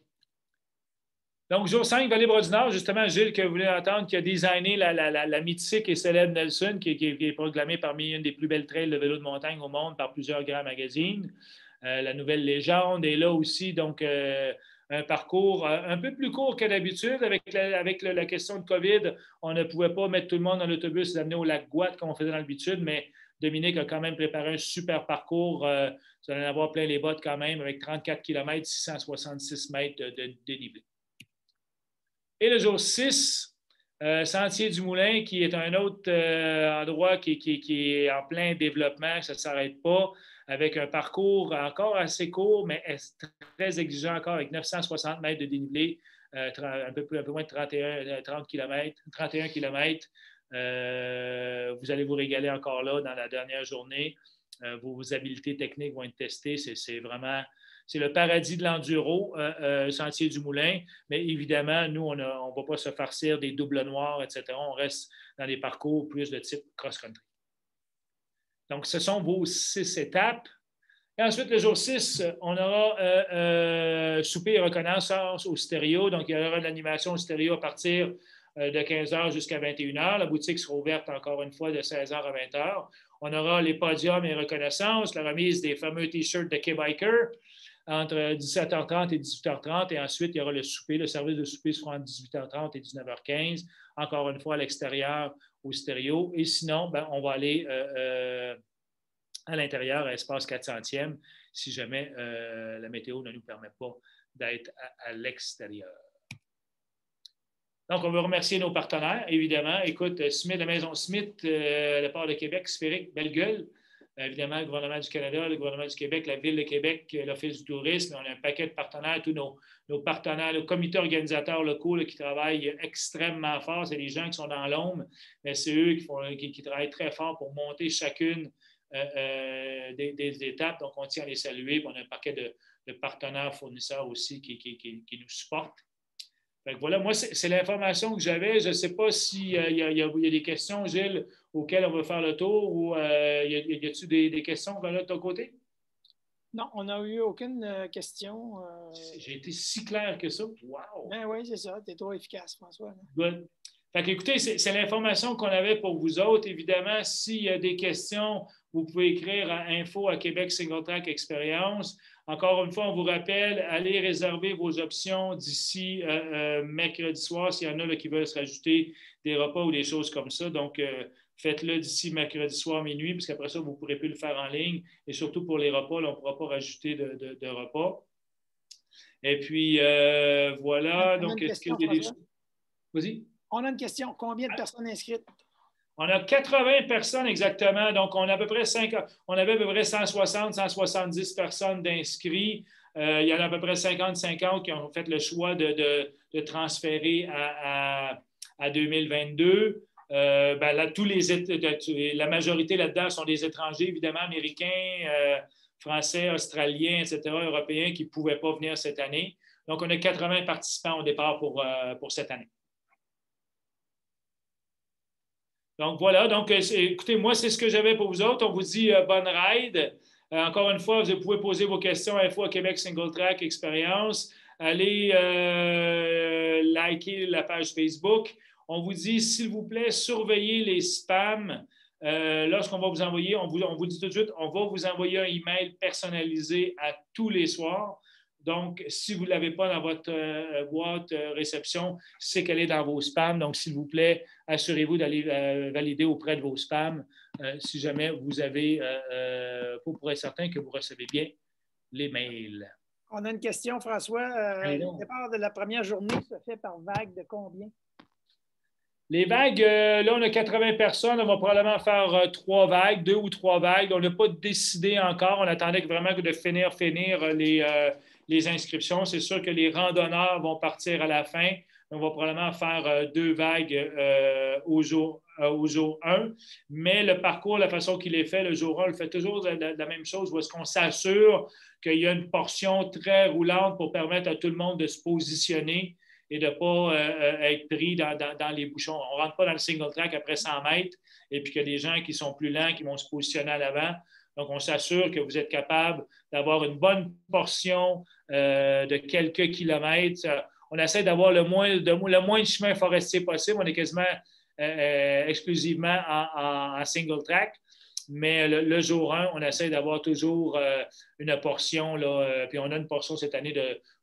Donc, jour cinq, Vallée-Bras-du-Nord, justement, Gilles, que vous voulez entendre, qui a designé la, la, la, la mythique et célèbre Nelson, qui, qui, qui est proclamée parmi une des plus belles trails de vélo de montagne au monde par plusieurs grands magazines. Euh, la nouvelle légende est là aussi. Donc, euh, un parcours un peu plus court que d'habitude. Avec, la, avec la, la question de COVID, on ne pouvait pas mettre tout le monde dans l'autobus et l'amener au lac Gouat comme on faisait dans l'habitude, mais Dominique a quand même préparé un super parcours. Euh, vous allez en avoir plein les bottes quand même, avec trente-quatre kilomètres, six cent soixante-six mètres de, de dénivelé. Et le jour six, euh, Sentier du Moulin, qui est un autre euh, endroit qui, qui, qui est en plein développement, ça ne s'arrête pas, avec un parcours encore assez court, mais très exigeant encore, avec neuf cent soixante mètres de dénivelé, euh, un, peu plus, un peu moins de trente et un, trente kilomètres, trente et un kilomètres. Euh, vous allez vous régaler encore là dans la dernière journée. Euh, vos, vos habiletés techniques vont être testées. C'est, c'est vraiment... C'est le paradis de l'enduro, euh, euh, Sentier du Moulin. Mais évidemment, nous, on ne va pas se farcir des doubles noirs, et cetera. On reste dans des parcours plus de type cross-country. Donc, ce sont vos six étapes. Et ensuite, le jour six, on aura euh, euh, souper et reconnaissance au stéréo. Donc, il y aura de l'animation au stéréo à partir euh, de quinze heures jusqu'à vingt et une heures. La boutique sera ouverte encore une fois de seize heures à vingt heures. On aura les podiums et reconnaissances, la remise des fameux T-shirts de K-Biker entre dix-sept heures trente et dix-huit heures trente. Et ensuite, il y aura le souper. Le service de souper sera entre dix-huit heures trente et dix-neuf heures quinze. Encore une fois, à l'extérieur, au stéréo. Et sinon, ben, on va aller euh, euh, à l'intérieur, à Espace quatre centième, si jamais euh, la météo ne nous permet pas d'être à, à l'extérieur. Donc, on veut remercier nos partenaires, évidemment. Écoute, Smith, la Maison Smith, euh, le Port de Québec, Sphérique, belle gueule. Évidemment, le gouvernement du Canada, le gouvernement du Québec, la Ville de Québec, l'Office du tourisme. On a un paquet de partenaires, tous nos, nos partenaires, nos comités organisateurs locaux là, qui travaillent extrêmement fort. C'est les gens qui sont dans l'ombre, mais c'est eux qui, font, qui, qui travaillent très fort pour monter chacune euh, euh, des, des étapes. Donc, on tient à les saluer. Puis on a un paquet de, de partenaires, fournisseurs aussi qui, qui, qui, qui nous supportent. Fait que voilà, moi, c'est, c'est l'information que j'avais. Je ne sais pas s'il euh, y, y, y a des questions, Gilles, auxquelles on va faire le tour ou euh, y, y a-t-il des, des questions de ton côté? Non, on n'a eu aucune euh, question. Euh... J'ai été si clair que ça. Wow! Ben oui, c'est ça. Tu es trop efficace, François. Good. Fait que, écoutez, c'est, c'est l'information qu'on avait pour vous autres. Évidemment, s'il y a des questions, vous pouvez écrire à info à Québec Single Track Experience. Encore une fois, on vous rappelle, allez réserver vos options d'ici euh, euh, mercredi soir s'il y en a là, qui veulent se rajouter des repas ou des choses comme ça. Donc, euh, faites-le d'ici mercredi soir minuit, parce qu'après ça, vous ne pourrez plus le faire en ligne. Et surtout pour les repas, là, on ne pourra pas rajouter de, de, de repas. Et puis, euh, voilà. On donc, est-ce qu'il y a des... Vas-y. On a une question. Combien de personnes inscrites? On a quatre-vingts personnes exactement. Donc, on a à peu près cinq, on avait à peu près cent soixante, cent soixante-dix personnes d'inscrits. Euh, il y en a à peu près cinquante cinquante qui ont fait le choix de, de, de transférer à, à, à deux mille vingt-deux. Euh, ben là, tous les, la majorité là-dedans sont des étrangers, évidemment, américains, euh, français, australiens, et cetera, européens qui ne pouvaient pas venir cette année. Donc, on a quatre-vingts participants au départ pour, euh, pour cette année. Donc, voilà. Donc, écoutez, moi, c'est ce que j'avais pour vous autres. On vous dit euh, bonne ride. Euh, encore une fois, vous pouvez poser vos questions à Info à Québec Single Track Experience. Allez euh, liker la page Facebook. On vous dit, s'il vous plaît, surveillez les spams. Euh, lorsqu'on va vous envoyer, on vous, on vous dit tout de suite, on va vous envoyer un email personnalisé à tous les soirs. Donc, si vous ne l'avez pas dans votre euh, boîte euh, réception, c'est qu'elle est dans vos spams. Donc, s'il vous plaît, assurez-vous d'aller euh, valider auprès de vos spams euh, si jamais vous avez, euh, euh, pour être certain que vous recevez bien les mails. On a une question, François. Euh, le départ de la première journée se fait par vague de combien? Les vagues, euh, là, on a quatre-vingts personnes. On va probablement faire euh, trois vagues, deux ou trois vagues. On n'a pas décidé encore. On attendait vraiment que de finir, finir les... Euh, les inscriptions. C'est sûr que les randonneurs vont partir à la fin. On va probablement faire euh, deux vagues euh, au, jour, euh, au jour un. Mais le parcours, la façon qu'il est fait, le jour un, on le fait toujours de, de, de la même chose, où est-ce qu'on s'assure qu'il y a une portion très roulante pour permettre à tout le monde de se positionner et de ne pas euh, être pris dans, dans, dans les bouchons. On ne rentre pas dans le single track après cent mètres et puis qu'il y a des gens qui sont plus lents, qui vont se positionner à l'avant. Donc, on s'assure que vous êtes capable d'avoir une bonne portion euh, de quelques kilomètres. On essaie d'avoir le moins de, le moins de chemin forestier possible. On est quasiment euh, exclusivement en, en, en single track. Mais le, le jour un, on essaie d'avoir toujours euh, une portion, là, euh, puis on a une portion cette année de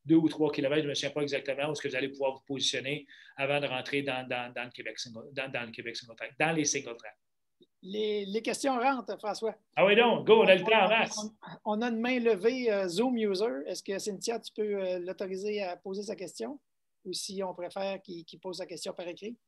deux ou trois kilomètres, je ne me souviens pas exactement où est-ce que vous allez pouvoir vous positionner avant de rentrer dans, dans, dans le Québec single, dans, dans le Québec single track, dans les single tracks. Les, les questions rentrent, François. Ah oui, donc, go, on a le temps en on, masse. on, on a une main levée euh, Zoom user. Est-ce que Cynthia, tu peux euh, l'autoriser à poser sa question? Ou si on préfère qu'il qu'il pose sa question par écrit?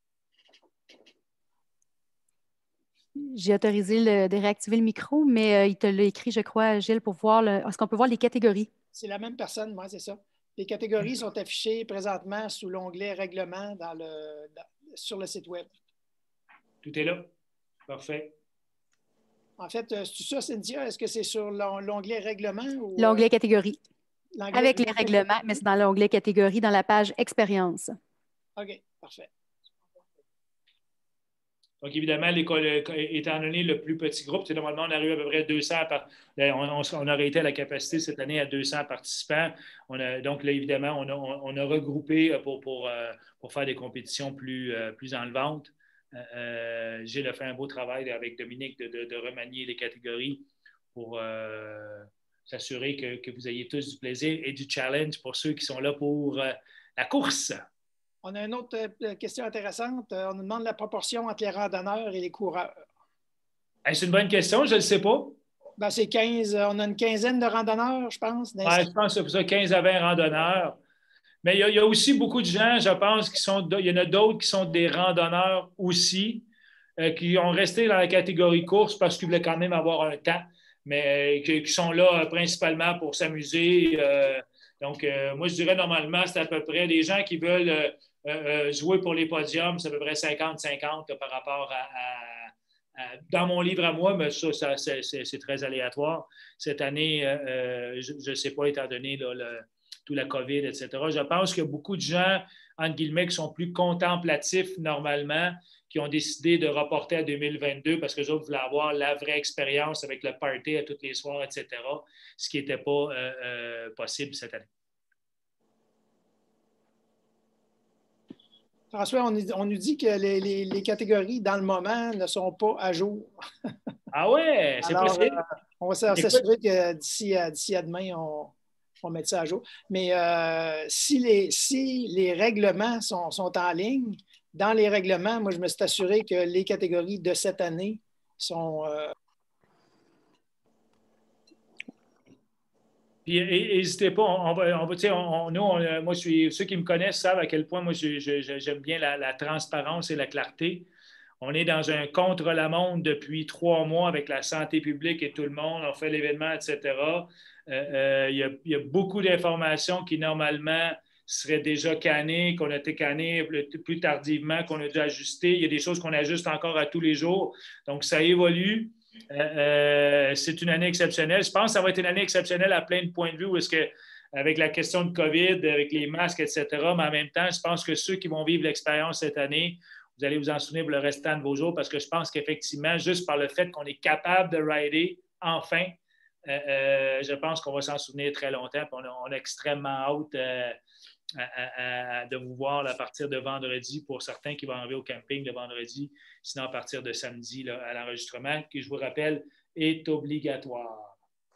J'ai autorisé le, de réactiver le micro, mais euh, il te l'a écrit, je crois, Gilles, pour voir. Le... Est-ce qu'on peut voir les catégories? C'est la même personne, moi, c'est ça. Les catégories sont affichées présentement sous l'onglet Règlement dans le, dans, sur le site Web. Tout est là. Parfait. En fait, c'est ça, Cynthia? Est-ce que c'est sur l'onglet Règlement? L'onglet Catégories. Avec les règlements, mais c'est dans l'onglet Catégories, dans la page Expérience. OK, parfait. Donc, évidemment, l'école, étant donné le plus petit groupe, normalement, on arrive à peu près à deux cents. Par, on, on, on aurait été à la capacité cette année à deux cents participants. On a, donc, là, évidemment, on a, on a regroupé pour, pour, pour faire des compétitions plus, plus enlevantes. Euh, Gilles a fait un beau travail avec Dominique de, de, de remanier les catégories pour euh, s'assurer que, que vous ayez tous du plaisir et du challenge pour ceux qui sont là pour euh, la course. On a une autre question intéressante. On nous demande la proportion entre les randonneurs et les coureurs. Hey, c'est une bonne question, je ne le sais pas. Ben, c'est quinze. On a une quinzaine de randonneurs, je pense. Ouais, je pense que c'est pour ça quinze à vingt randonneurs. Mais il y, a, il y a aussi beaucoup de gens, je pense, qui sont. Il y en a d'autres qui sont des randonneurs aussi, euh, qui ont resté dans la catégorie course parce qu'ils voulaient quand même avoir un temps, mais euh, qui, qui sont là euh, principalement pour s'amuser. Euh, donc, euh, moi, je dirais normalement, c'est à peu près des gens qui veulent euh, euh, jouer pour les podiums, c'est à peu près cinquante cinquante par rapport à, à, à. Dans mon livre à moi, mais ça, ça c'est, c'est, c'est très aléatoire. Cette année, euh, je ne sais pas, étant donné là, le. Tout la COVID, et cetera. Je pense qu'il y a beaucoup de gens, entre guillemets, qui sont plus contemplatifs normalement, qui ont décidé de reporter à deux mille vingt-deux parce que les autres voulaient avoir la vraie expérience avec le party à tous les soirs, et cetera, ce qui n'était pas euh, euh, possible cette année. François, on, on nous dit que les, les, les catégories, dans le moment, ne sont pas à jour. Ah ouais, c'est Alors, possible. Euh, on va s'assurer que d'ici à, d'ici à demain, on... on va mettre ça à jour. Mais euh, si, les, si les règlements sont, sont en ligne, dans les règlements, moi, je me suis assuré que les catégories de cette année sont... Euh... Puis, n'hésitez pas, on va, on va, on, on, nous, on, moi, je suis, ceux qui me connaissent savent à quel point moi, je, je, j'aime bien la, la transparence et la clarté. On est dans un contre-la-montre depuis trois mois avec la santé publique et tout le monde. On fait l'événement, et cetera. Euh, euh, il, y a, il y a beaucoup d'informations qui, normalement, seraient déjà cannées, qu'on a été cannées plus tardivement, qu'on a dû ajuster. Il y a des choses qu'on ajuste encore à tous les jours. Donc, ça évolue. Euh, euh, c'est une année exceptionnelle. Je pense que ça va être une année exceptionnelle à plein de points de vue où est-ce que, avec la question de COVID, avec les masques, et cetera, mais en même temps, je pense que ceux qui vont vivre l'expérience cette année, vous allez vous en souvenir pour le restant de vos jours parce que je pense qu'effectivement, juste par le fait qu'on est capable de rider, enfin, euh, euh, je pense qu'on va s'en souvenir très longtemps. On a, on a extrêmement hâte euh, à, à, à, de vous voir là, à partir de vendredi pour certains qui vont arriver au camping le vendredi, sinon à partir de samedi là, à l'enregistrement, qui, je vous rappelle, est obligatoire.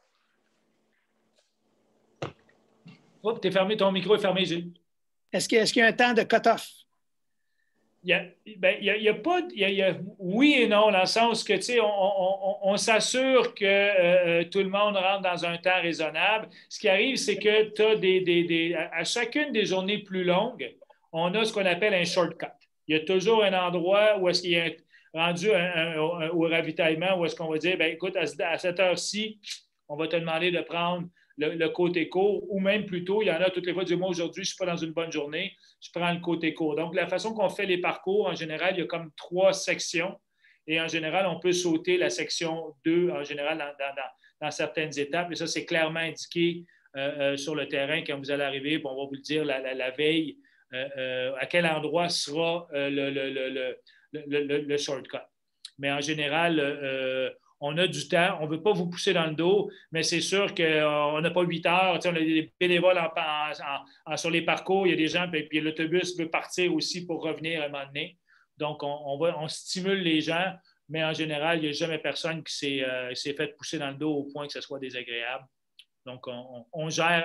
Oups, t'es fermé, ton micro est fermé, Gilles. Est-ce qu'il, est-ce qu'il y a un temps de cut-off? Il y a, ben, il y a, il y a pas, il y a, il y a, oui et non, dans le sens que, tu sais, on, on, on s'assure que euh, tout le monde rentre dans un temps raisonnable. Ce qui arrive, c'est que tu as des, des, des, à chacune des journées plus longues, on a ce qu'on appelle un shortcut. Il y a toujours un endroit où est-ce qu'il y a un, rendu un, un, un, au ravitaillement, où est-ce qu'on va dire, ben écoute, à, à cette heure-ci, on va te demander de prendre le, le côté court, ou même plutôt, il y en a toutes les fois, du moi aujourd'hui, je ne suis pas dans une bonne journée, je prends le côté court. Donc, la façon qu'on fait les parcours, en général, il y a comme trois sections. Et en général, on peut sauter la section deux, en général, dans, dans, dans, dans certaines étapes. Et ça, c'est clairement indiqué euh, euh, sur le terrain quand vous allez arriver. Bon, on va vous le dire la, la, la veille, euh, euh, à quel endroit sera euh, le, le, le, le, le, le, le shortcut. Mais en général, euh, on a du temps, on ne veut pas vous pousser dans le dos, mais c'est sûr qu'on n'a pas huit heures. On a des bénévoles en, en, en, sur les parcours, il y a des gens, puis, puis l'autobus veut partir aussi pour revenir à un moment donné. Donc, on, on, va, on stimule les gens, mais en général, il n'y a jamais personne qui s'est, euh, s'est fait pousser dans le dos au point que ce soit désagréable. Donc, on, on gère, à,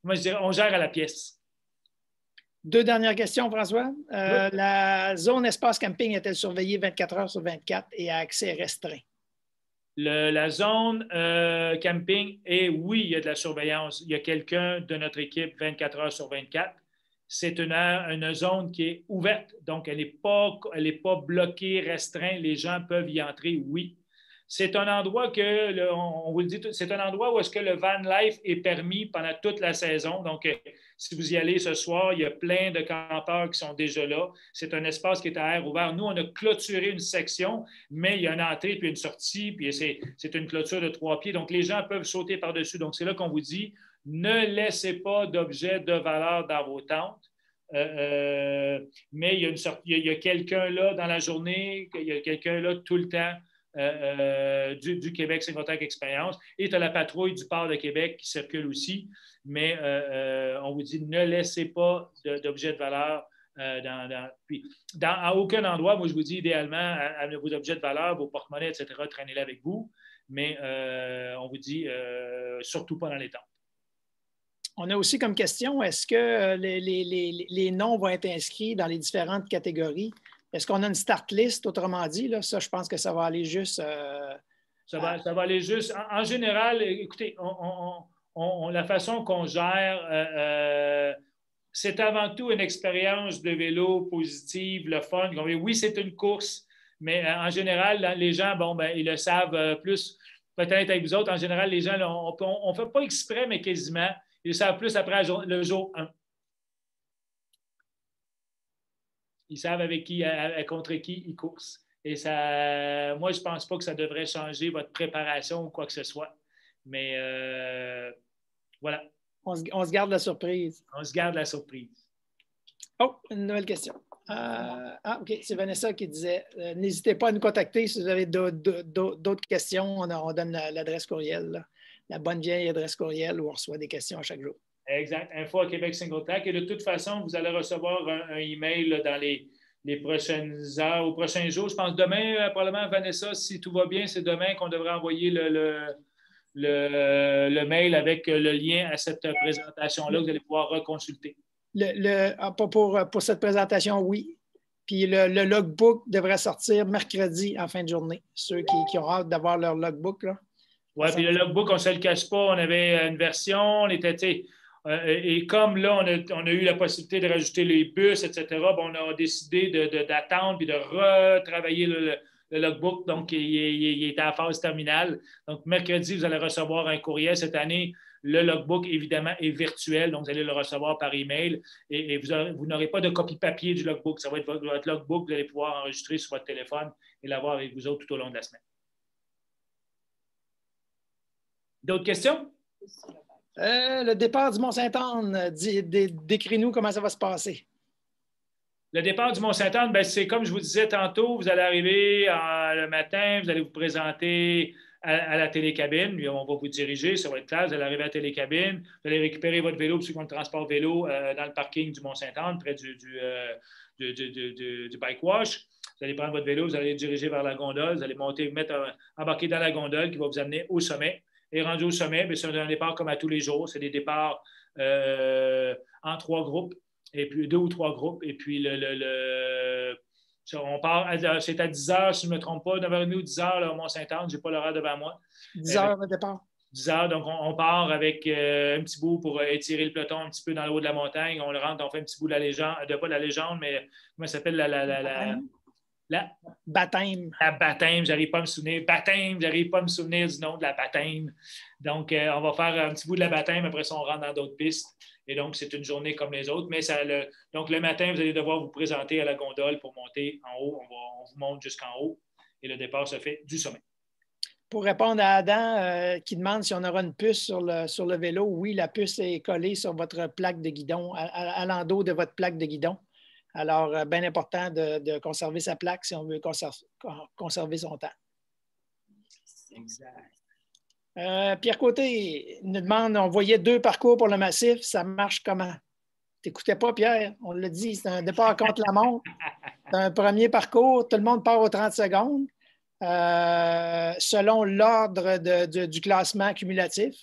Moi, je dirais, on gère à la pièce. Deux dernières questions, François. Euh, oui. La zone espace camping est-elle surveillée vingt-quatre heures sur vingt-quatre et à accès restreint? Le, la zone euh, camping, et oui, il y a de la surveillance. Il y a quelqu'un de notre équipe vingt-quatre heures sur vingt-quatre. C'est une, une zone qui est ouverte, donc elle n'est pas, elle n'est pas bloquée, restreinte. Les gens peuvent y entrer, oui. C'est un endroit que, le, on vous le dit, c'est un endroit où est-ce que le van life est permis pendant toute la saison. Donc, si vous y allez ce soir, il y a plein de campeurs qui sont déjà là. C'est un espace qui est à air ouvert. Nous, on a clôturé une section, mais il y a une entrée puis une sortie, puis c'est, c'est une clôture de trois pieds. Donc, les gens peuvent sauter par-dessus. Donc, c'est là qu'on vous dit, ne laissez pas d'objets de valeur dans vos tentes. Euh, euh, mais il y a, une sorte, il y a, il y a quelqu'un là dans la journée, il y a quelqu'un là tout le temps. Euh, euh, du, du Québec Single-Track Experience. Et tu as la patrouille du port de Québec qui circule aussi. Mais euh, euh, on vous dit, ne laissez pas de, d'objets de valeur euh, dans, dans, puis, dans, à aucun endroit. Moi, je vous dis, idéalement, à, à vos objets de valeur, vos porte-monnaies, et cetera, traînez-les avec vous. Mais euh, on vous dit, euh, surtout pas dans les tentes. On a aussi comme question, est-ce que les, les, les, les noms vont être inscrits dans les différentes catégories? Est-ce qu'on a une start list, autrement dit? Là? Ça, je pense que ça va aller juste... Euh, ça, va, à... ça va aller juste... En, en général, écoutez, on, on, on, la façon qu'on gère, euh, euh, c'est avant tout une expérience de vélo positive, le fun. Oui, c'est une course, mais euh, en général, les gens, bon, ben, ils le savent euh, plus, peut-être avec vous autres. En général, les gens, là, on ne fait pas exprès, mais quasiment, ils le savent plus après le jour un. Ils savent avec qui, contre qui ils courent. Et ça, moi, je ne pense pas que ça devrait changer votre préparation ou quoi que ce soit. Mais euh, voilà. On se, on se garde la surprise. On se garde la surprise. Oh, une nouvelle question. Euh, ah, OK. C'est Vanessa qui disait euh, n'hésitez pas à nous contacter si vous avez d'autres questions. On, a, on donne l'adresse courriel, là. La bonne vieille adresse courriel où on reçoit des questions à chaque jour. Exact. Info à Québec Single-Track. Et de toute façon, vous allez recevoir un, un email là, dans les, les prochaines heures, aux prochains jours. Je pense demain, euh, probablement, Vanessa, si tout va bien, c'est demain qu'on devrait envoyer le, le, le, le mail avec le lien à cette présentation-là que vous allez pouvoir reconsulter. Le, le, pour, pour cette présentation, oui. Puis le, le logbook devrait sortir mercredi en fin de journée. Ceux qui, qui ont hâte d'avoir leur logbook, là. Oui, puis le logbook, on ne se le cache pas. On avait une version, on était, tu sais, euh, et comme là, on a, on a eu la possibilité de rajouter les bus, et cetera, bon, on a décidé de, de, d'attendre puis de retravailler le, le, le logbook. Donc, il, il, il est à la phase terminale. Donc, mercredi, vous allez recevoir un courriel. Cette année, le logbook, évidemment, est virtuel. Donc, vous allez le recevoir par email. Et, et vous, aurez, vous n'aurez pas de copie papier du logbook. Ça va être votre, votre logbook. Vous allez pouvoir enregistrer sur votre téléphone et l'avoir avec vous autres tout au long de la semaine. D'autres questions? Euh, le départ du Mont-Sainte-Anne, décris-nous comment ça va se passer. Le départ du Mont-Sainte-Anne, ben, c'est comme je vous disais tantôt, vous allez arriver euh, le matin, vous allez vous présenter à, à la télécabine, puis on va vous diriger, ça va être clair, vous allez arriver à la télécabine, vous allez récupérer votre vélo, puis ceux qui ont le transport vélo euh, dans le parking du Mont-Sainte-Anne, près du, du, euh, du, du, du, du bike wash. Vous allez prendre votre vélo, vous allez diriger vers la gondole, vous allez monter, vous mettre, euh, embarquer dans la gondole qui va vous amener au sommet. Et rendu au sommet, c'est un départ comme à tous les jours. C'est des départs euh, en trois groupes, et puis deux ou trois groupes. Et puis, le, le, le on part, c'est à dix heures, si je ne me trompe pas, neuf heures trente ou dix heures, là, au Mont-Sainte-Anne. Je n'ai pas l'horaire devant moi. dix heures le départ. dix heures, donc on, on part avec euh, un petit bout pour étirer le peloton un petit peu dans le haut de la montagne. On le rentre, on fait un petit bout de la légende, de pas de la légende, mais comment ça s'appelle la. la, la, la La baptême. La baptême, j'arrive pas à me souvenir. Baptême, j'arrive pas à me souvenir du nom de la baptême. Donc, euh, on va faire un petit bout de la baptême, après ça, on rentre dans d'autres pistes. Et donc, c'est une journée comme les autres. Mais ça, le, donc, le matin, vous allez devoir vous présenter à la gondole pour monter en haut. On, va, on vous monte jusqu'en haut et le départ se fait du sommet. Pour répondre à Adam euh, qui demande si on aura une puce sur le, sur le vélo, oui, la puce est collée sur votre plaque de guidon, à, à, à l'endos de votre plaque de guidon. Alors, euh, bien important de, de conserver sa plaque si on veut conserver, conserver son temps. Exact. Euh, Pierre Côté nous demande, on voyait deux parcours pour le massif, ça marche comment? T'écoutais pas, Pierre? On l'a dit, c'est un départ contre la montre. C'est un premier parcours, tout le monde part aux trente secondes, euh, selon l'ordre de, de, du classement cumulatif.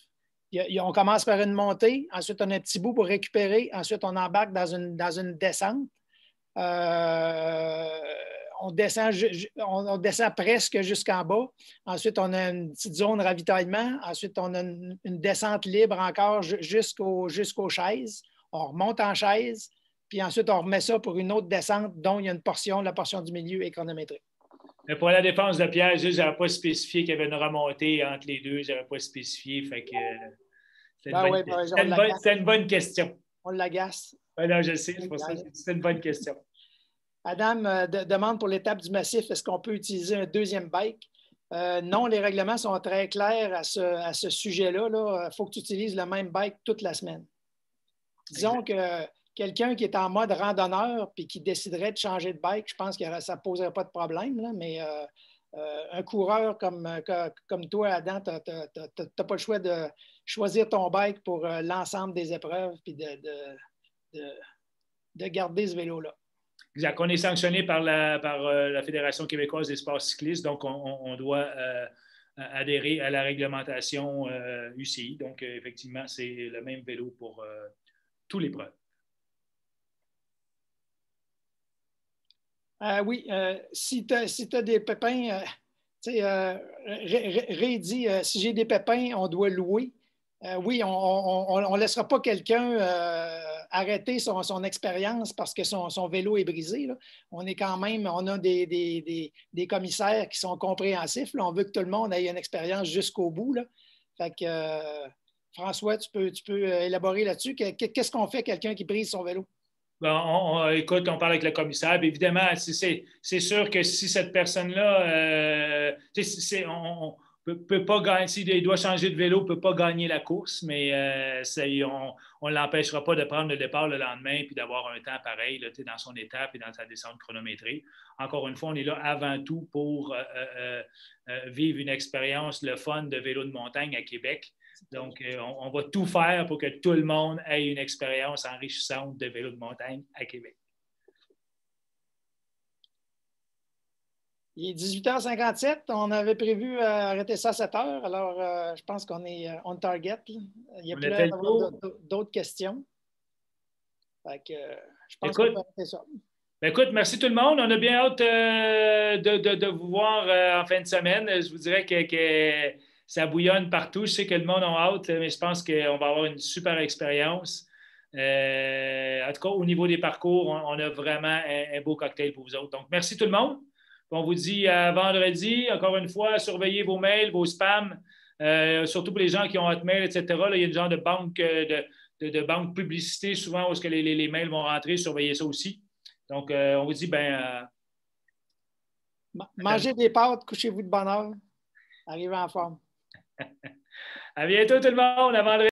on commence par une montée, ensuite on a un petit bout pour récupérer, ensuite on embarque dans une, dans une descente. Euh, on, descend, on descend presque jusqu'en bas. Ensuite, on a une petite zone ravitaillement. Ensuite, on a une, une descente libre encore jusqu'au, jusqu'aux chaises. On remonte en chaise. Puis ensuite, on remet ça pour une autre descente dont il y a une portion, la portion du milieu est chronométrée. Mais pour la défense de Pierre, je n'avais pas spécifié qu'il y avait une remontée entre les deux. Je n'avais pas spécifié. Fait que, euh, c'était, une, ben oui, ben, c'était, une bonne, c'était une bonne question. On l'agace. Ben non, je sais, c'est pour ça que c'était une bonne question. Adam euh, de, demande pour l'étape du massif, est-ce qu'on peut utiliser un deuxième bike? Euh, non, les règlements sont très clairs à ce, à ce sujet-là. Il faut que tu utilises le même bike toute la semaine. Disons exact. Que quelqu'un qui est en mode randonneur et qui déciderait de changer de bike, je pense que ça ne poserait pas de problème, là, mais euh, euh, un coureur comme, comme toi, Adam, tu n'as pas le choix de choisir ton bike pour euh, l'ensemble des épreuves et de, de, de, de garder ce vélo-là. Exact. On est sanctionné par la, par, euh, la Fédération québécoise des sports cyclistes, donc on, on doit euh, adhérer à la réglementation euh, U C I. Donc, euh, effectivement, c'est le même vélo pour euh, tous les preuves. Euh, oui, euh, si tu as si des pépins, euh, tu sais, euh, Ray dit euh, si j'ai des pépins, on doit louer. Euh, oui, on ne laissera pas quelqu'un euh, arrêter son, son expérience parce que son, son vélo est brisé. Là. On est quand même, on a des, des, des, des commissaires qui sont compréhensifs. Là. On veut que tout le monde ait une expérience jusqu'au bout. Là. Fait que, euh, François, tu peux, tu peux élaborer là-dessus. Qu'est-ce qu'on fait quelqu'un qui brise son vélo? Bon, on, on, écoute, on parle avec le commissaire. Bien, évidemment, c'est, c'est sûr que si cette personne-là, euh, c'est, on ne peut, peut pas gagner, s'il doit changer de vélo, on ne peut pas gagner la course, mais euh, on ne l'empêchera pas de prendre le départ le lendemain puis d'avoir un temps pareil là, dans son étape et dans sa descente chronométrée. Encore une fois, on est là avant tout pour euh, euh, euh, vivre une expérience, le fun de vélo de montagne à Québec. Donc, euh, on, on va tout faire pour que tout le monde ait une expérience enrichissante de vélo de montagne à Québec. Il est dix-huit heures cinquante-sept. On avait prévu euh, arrêter ça à sept heures. Alors, euh, je pense qu'on est on target. Là. Il y a plus d'autres questions. Fait que, euh, je pense qu'on peut arrêter ça. Ben écoute, merci tout le monde. On a bien hâte euh, de, de, de vous voir euh, en fin de semaine. Je vous dirais que... que ça bouillonne partout. Je sais que le monde a hâte, mais je pense qu'on va avoir une super expérience. Euh, en tout cas, au niveau des parcours, on, on a vraiment un, un beau cocktail pour vous autres. Donc, merci tout le monde. On vous dit à vendredi. Encore une fois, surveillez vos mails, vos spams, euh, surtout pour les gens qui ont Hotmail, et cetera. Là, il y a une genre de banque de, de, de banque publicité souvent où est-ce que les, les, les mails vont rentrer. Surveillez ça aussi. Donc, euh, on vous dit, ben... Euh, Mangez des pâtes, couchez-vous de bonne heure. Arrivez en forme. À bientôt tout le monde, à vendredi.